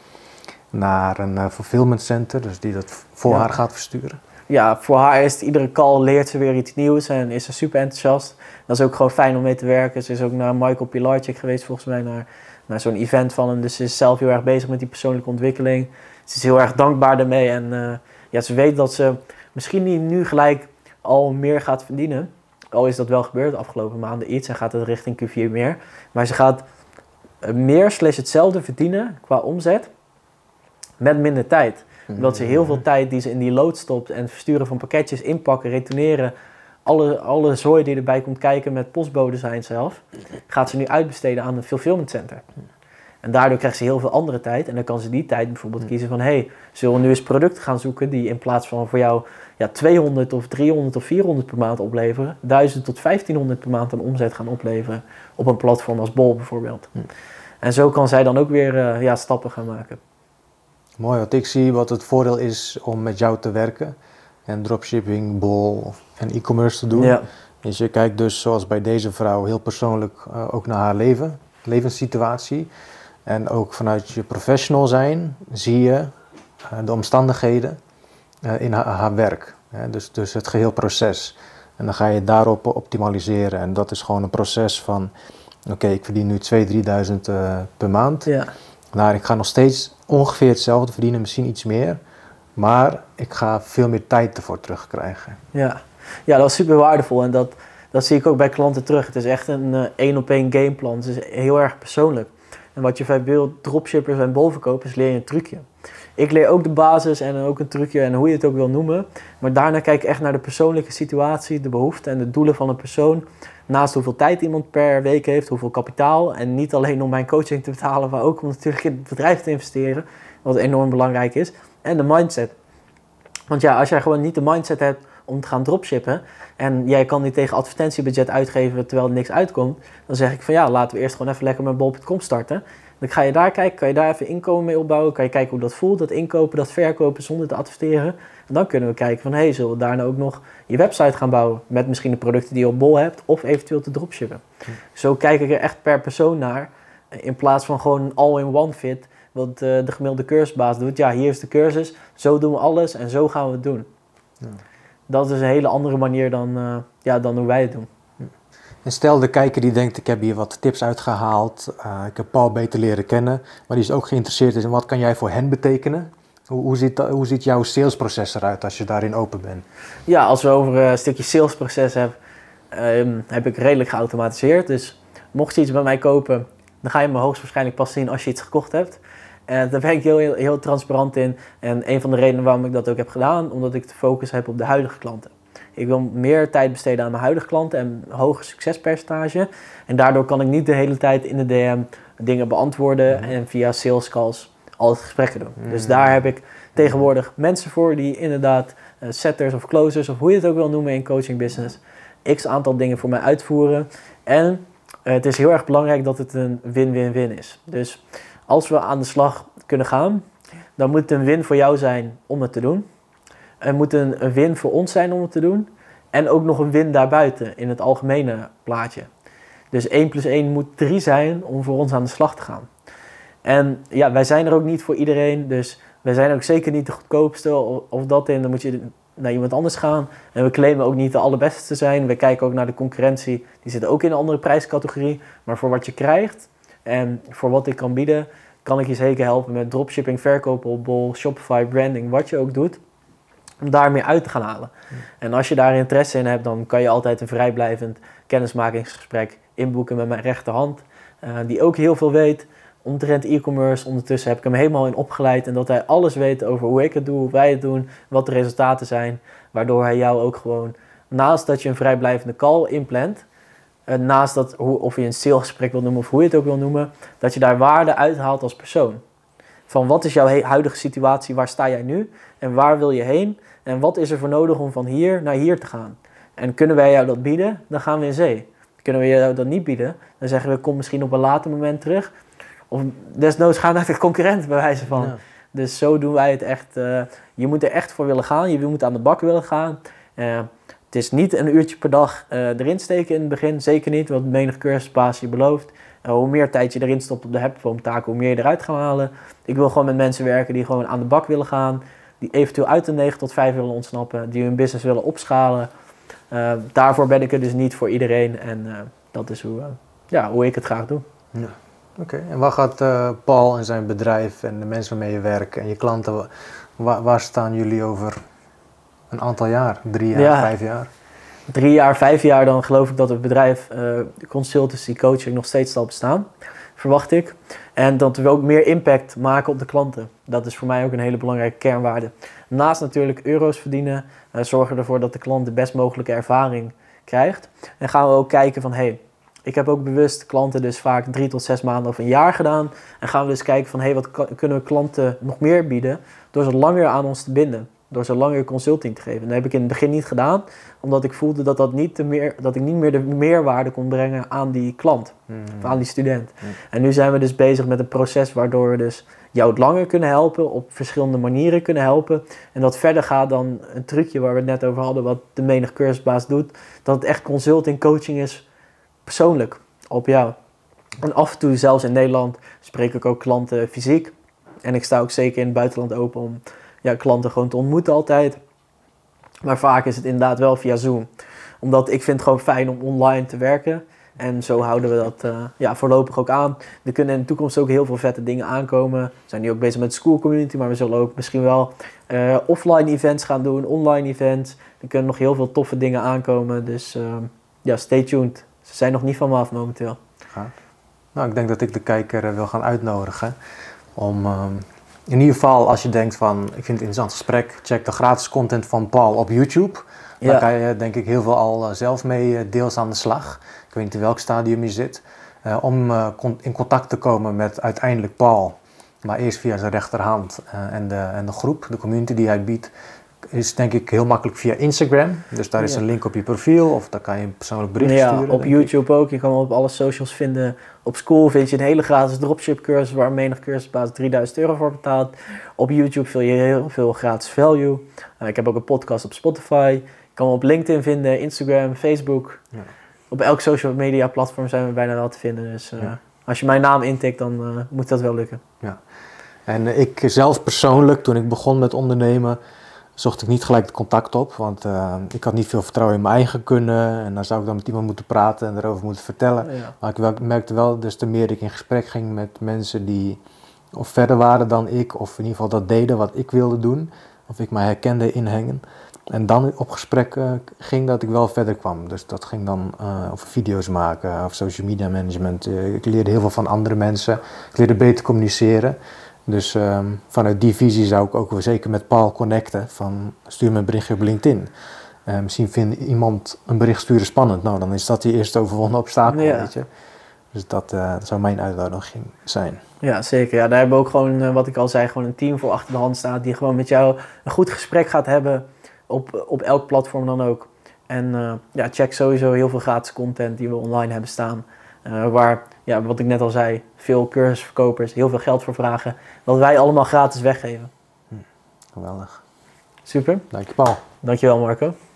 naar een uh, fulfillment center, dus die dat voor ja. haar gaat versturen? Ja, voor haar is het iedere call leert ze weer iets nieuws en is ze super enthousiast. Dat is ook gewoon fijn om mee te werken. Ze is ook naar Michael Pilarczyk geweest volgens mij, naar, naar zo'n event van hem. Dus ze is zelf heel erg bezig met die persoonlijke ontwikkeling. Ze is heel erg dankbaar daarmee en uh, ja, ze weet dat ze misschien niet nu gelijk al meer gaat verdienen. Al is dat wel gebeurd de afgelopen maanden iets en gaat het richting Q vier meer. Maar ze gaat meer slash hetzelfde verdienen qua omzet met minder tijd. Omdat ze heel veel tijd die ze in die load stopt en het versturen van pakketjes, inpakken, retourneren, alle, alle zooi die erbij komt kijken met postbode zijn zelf, gaat ze nu uitbesteden aan een fulfillment center. En daardoor krijgt ze heel veel andere tijd en dan kan ze die tijd bijvoorbeeld kiezen van, hé, hey, zullen we nu eens producten gaan zoeken die in plaats van voor jou ja, tweehonderd of driehonderd of vierhonderd per maand opleveren, duizend tot vijftienhonderd per maand aan omzet gaan opleveren op een platform als Bol bijvoorbeeld. Hm. En zo kan zij dan ook weer uh, ja, stappen gaan maken. Mooi, wat ik zie wat het voordeel is om met jou te werken en dropshipping, Bol en e-commerce te doen. Ja. Dus je kijkt dus zoals bij deze vrouw heel persoonlijk uh, ook naar haar leven, levenssituatie. En ook vanuit je professional zijn zie je uh, de omstandigheden uh, in haar, haar werk. Ja, dus, dus het geheel proces. En dan ga je daarop optimaliseren. En dat is gewoon een proces van, oké, okay, ik verdien nu tweeduizend, drieduizend uh, per maand. Ja. Nou, ik ga nog steeds ongeveer hetzelfde verdienen, misschien iets meer. Maar ik ga veel meer tijd ervoor terugkrijgen. Ja, ja, dat is super waardevol. En dat, dat zie ik ook bij klanten terug. Het is echt een één op één gameplan. Het is heel erg persoonlijk. En wat je vaak wil, dropshippers en bolverkopers, leer je een trucje. Ik leer ook de basis en ook een trucje en hoe je het ook wil noemen. Maar daarna kijk ik echt naar de persoonlijke situatie, de behoeften en de doelen van een persoon. Naast hoeveel tijd iemand per week heeft, hoeveel kapitaal. En niet alleen om mijn coaching te betalen, maar ook om natuurlijk in het bedrijf te investeren. Wat enorm belangrijk is. En de mindset. Want ja, als jij gewoon niet de mindset hebt om te gaan dropshippen en jij kan niet tegen advertentiebudget uitgeven terwijl er niks uitkomt, dan zeg ik van ja, laten we eerst gewoon even lekker met bol punt com starten. Dan ga je daar kijken, kan je daar even inkomen mee opbouwen, kan je kijken hoe dat voelt, dat inkopen, dat verkopen zonder te adverteren. En dan kunnen we kijken van hé, hey, zullen we daarna ook nog je website gaan bouwen met misschien de producten die je op Bol hebt of eventueel te dropshippen. Hm. Zo kijk ik er echt per persoon naar in plaats van gewoon een all-in-one fit wat uh, de gemiddelde cursusbaas doet. Ja, hier is de cursus, zo doen we alles en zo gaan we het doen. Ja. Dat is een hele andere manier dan, uh, ja, dan hoe wij het doen. En stel de kijker die denkt, ik heb hier wat tips uitgehaald, uh, ik heb Paul beter leren kennen, maar die is ook geïnteresseerd in wat kan jij voor hen betekenen? Hoe, hoe, ziet, hoe ziet jouw salesproces eruit als je daarin open bent? Ja, als we over een stukje salesproces hebben, um, heb ik redelijk geautomatiseerd. Dus mocht je iets bij mij kopen, dan ga je me hoogstwaarschijnlijk pas zien als je iets gekocht hebt. En daar ben ik heel, heel, heel transparant in. En een van de redenen waarom ik dat ook heb gedaan, omdat ik de focus heb op de huidige klanten. Ik wil meer tijd besteden aan mijn huidige klanten en een hoger succespercentage. En daardoor kan ik niet de hele tijd in de D M dingen beantwoorden mm. en via sales calls altijd gesprekken doen. Mm. Dus daar heb ik tegenwoordig mensen voor die inderdaad uh, setters of closers of hoe je het ook wil noemen in coaching business, x aantal dingen voor mij uitvoeren. En uh, het is heel erg belangrijk dat het een win-win-win is. Dus als we aan de slag kunnen gaan, dan moet het een win voor jou zijn om het te doen. Het moet een, een win voor ons zijn om het te doen. En ook nog een win daarbuiten in het algemene plaatje. Dus één plus één moet drie zijn om voor ons aan de slag te gaan. En ja, wij zijn er ook niet voor iedereen. Dus wij zijn ook zeker niet de goedkoopste of, of dat in. Dan moet je naar iemand anders gaan. En we claimen ook niet de allerbeste te zijn. We kijken ook naar de concurrentie. Die zit ook in een andere prijscategorie. Maar voor wat je krijgt en voor wat ik kan bieden, kan ik je zeker helpen met dropshipping, verkopen op Bol, Shopify, branding, wat je ook doet. Om daar meer uit te gaan halen. Mm. En als je daar interesse in hebt, dan kan je altijd een vrijblijvend kennismakingsgesprek inboeken met mijn rechterhand. Uh, die ook heel veel weet omtrent e-commerce. Ondertussen heb ik hem helemaal in opgeleid. En dat hij alles weet over hoe ik het doe, hoe wij het doen, wat de resultaten zijn. Waardoor hij jou ook gewoon, naast dat je een vrijblijvende call inplant, uh, naast dat, hoe, of je een salesgesprek wil noemen of hoe je het ook wil noemen, dat je daar waarde uithaalt als persoon. Van wat is jouw huidige situatie, waar sta jij nu en waar wil je heen? En wat is er voor nodig om van hier naar hier te gaan? En kunnen wij jou dat bieden, dan gaan we in zee. Kunnen we jou dat niet bieden, dan zeggen we kom misschien op een later moment terug. Of desnoods gaan naar de concurrent bij wijze van. Ja. Dus zo doen wij het echt. Uh, je moet er echt voor willen gaan, je moet aan de bak willen gaan. Uh, het is niet een uurtje per dag uh, erin steken in het begin, zeker niet. Want menig cursusbaas je belooft. Uh, hoe meer tijd je erin stopt op de hebboomtaken, hoe meer je eruit gaat halen. Ik wil gewoon met mensen werken die gewoon aan de bak willen gaan. Die eventueel uit de negen tot vijf willen ontsnappen. Die hun business willen opschalen. Uh, daarvoor ben ik er dus niet voor iedereen. En uh, dat is hoe, uh, ja, hoe ik het graag doe. Ja. Oké, okay. En waar gaat uh, Paul en zijn bedrijf en de mensen waarmee je werkt en je klanten, waar, waar staan jullie over een aantal jaar? Drie jaar, ja. vijf jaar? Drie jaar, vijf jaar, dan geloof ik dat het bedrijf uh, consultancy coaching nog steeds zal bestaan. Verwacht ik. En dat we ook meer impact maken op de klanten. Dat is voor mij ook een hele belangrijke kernwaarde. Naast natuurlijk euro's verdienen, uh, zorgen ervoor dat de klant de best mogelijke ervaring krijgt. En gaan we ook kijken van, hé, hey, ik heb ook bewust klanten dus vaak drie tot zes maanden of een jaar gedaan. En gaan we dus kijken van, hé, hey, wat kunnen we klanten nog meer bieden door ze langer aan ons te binden. Door ze langer consulting te geven. Dat heb ik in het begin niet gedaan, omdat ik voelde dat, dat, niet de meer, dat ik niet meer de meerwaarde kon brengen aan die klant, mm. of aan die student. Mm. En nu zijn we dus bezig met een proces waardoor we dus jou het langer kunnen helpen, op verschillende manieren kunnen helpen. En dat verder gaat dan een trucje waar we het net over hadden, wat de menig cursusbaas doet. Dat het echt consulting, coaching is, persoonlijk, op jou. En af en toe, zelfs in Nederland, spreek ik ook klanten fysiek. En ik sta ook zeker in het buitenland open om ja, klanten gewoon te ontmoeten altijd. Maar vaak is het inderdaad wel via Zoom. Omdat ik vind het gewoon fijn om online te werken. En zo houden we dat uh, ja, voorlopig ook aan. Er kunnen in de toekomst ook heel veel vette dingen aankomen. We zijn nu ook bezig met de school community. Maar we zullen ook misschien wel uh, offline events gaan doen. Online events. Er kunnen nog heel veel toffe dingen aankomen. Dus uh, ja, stay tuned. Ze zijn nog niet van me af momenteel. Ja. Nou, ik denk dat ik de kijker uh, wil gaan uitnodigen om uh, in ieder geval als je denkt van ik vind het een interessant gesprek, check de gratis content van Paul op YouTube. Ja. Daar kan je denk ik heel veel al uh, zelf mee uh, deels aan de slag. Ik weet niet in welk stadium je zit. Uh, om uh, con- in contact te komen met uiteindelijk Paul, maar eerst via zijn rechterhand uh, en, de, en de groep, de community die hij biedt, is denk ik heel makkelijk via Instagram. Dus daar is ja. een link op je profiel of daar kan je een persoonlijk bericht ja, sturen. Op YouTube ik. ook. Je kan hem op alle socials vinden. Op school vind je een hele gratis dropship cursus waar menig cursusbaas drieduizend euro voor betaalt. Op YouTube vind je heel veel gratis value. Uh, ik heb ook een podcast op Spotify. Je kan me op LinkedIn vinden, Instagram, Facebook. Ja. Op elk social media platform zijn we bijna wel te vinden. Dus uh, ja. als je mijn naam intikt, dan uh, moet dat wel lukken. Ja. En uh, ik zelf persoonlijk, toen ik begon met ondernemen, zocht ik niet gelijk het contact op, want uh, ik had niet veel vertrouwen in mijn eigen kunnen en dan zou ik dan met iemand moeten praten en erover moeten vertellen. Ja. Maar ik wel, merkte wel, des te meer ik in gesprek ging met mensen die of verder waren dan ik, of in ieder geval dat deden wat ik wilde doen, of ik mij herkende in Hengen. En dan op gesprek uh, ging dat ik wel verder kwam. Dus dat ging dan uh, over video's maken, of social media management. Uh, ik leerde heel veel van andere mensen, ik leerde beter communiceren. Dus um, vanuit die visie zou ik ook zeker met Paul connecten van stuur me een berichtje op LinkedIn. Uh, misschien vindt iemand een bericht sturen spannend. Nou, dan is dat die eerste overwonnen obstakel, ja. weet je. Dus dat, uh, dat zou mijn uitnodiging zijn. Ja, zeker. Ja, daar hebben we ook gewoon, uh, wat ik al zei, gewoon een team voor achter de hand staat die gewoon met jou een goed gesprek gaat hebben op, op elk platform dan ook. En uh, ja, check sowieso heel veel gratis content die we online hebben staan. Uh, waar, ja, wat ik net al zei, veel cursusverkopers heel veel geld voor vragen. Dat wij allemaal gratis weggeven. Hm, geweldig. Super. Dank je, Paul. Dankjewel, Marco.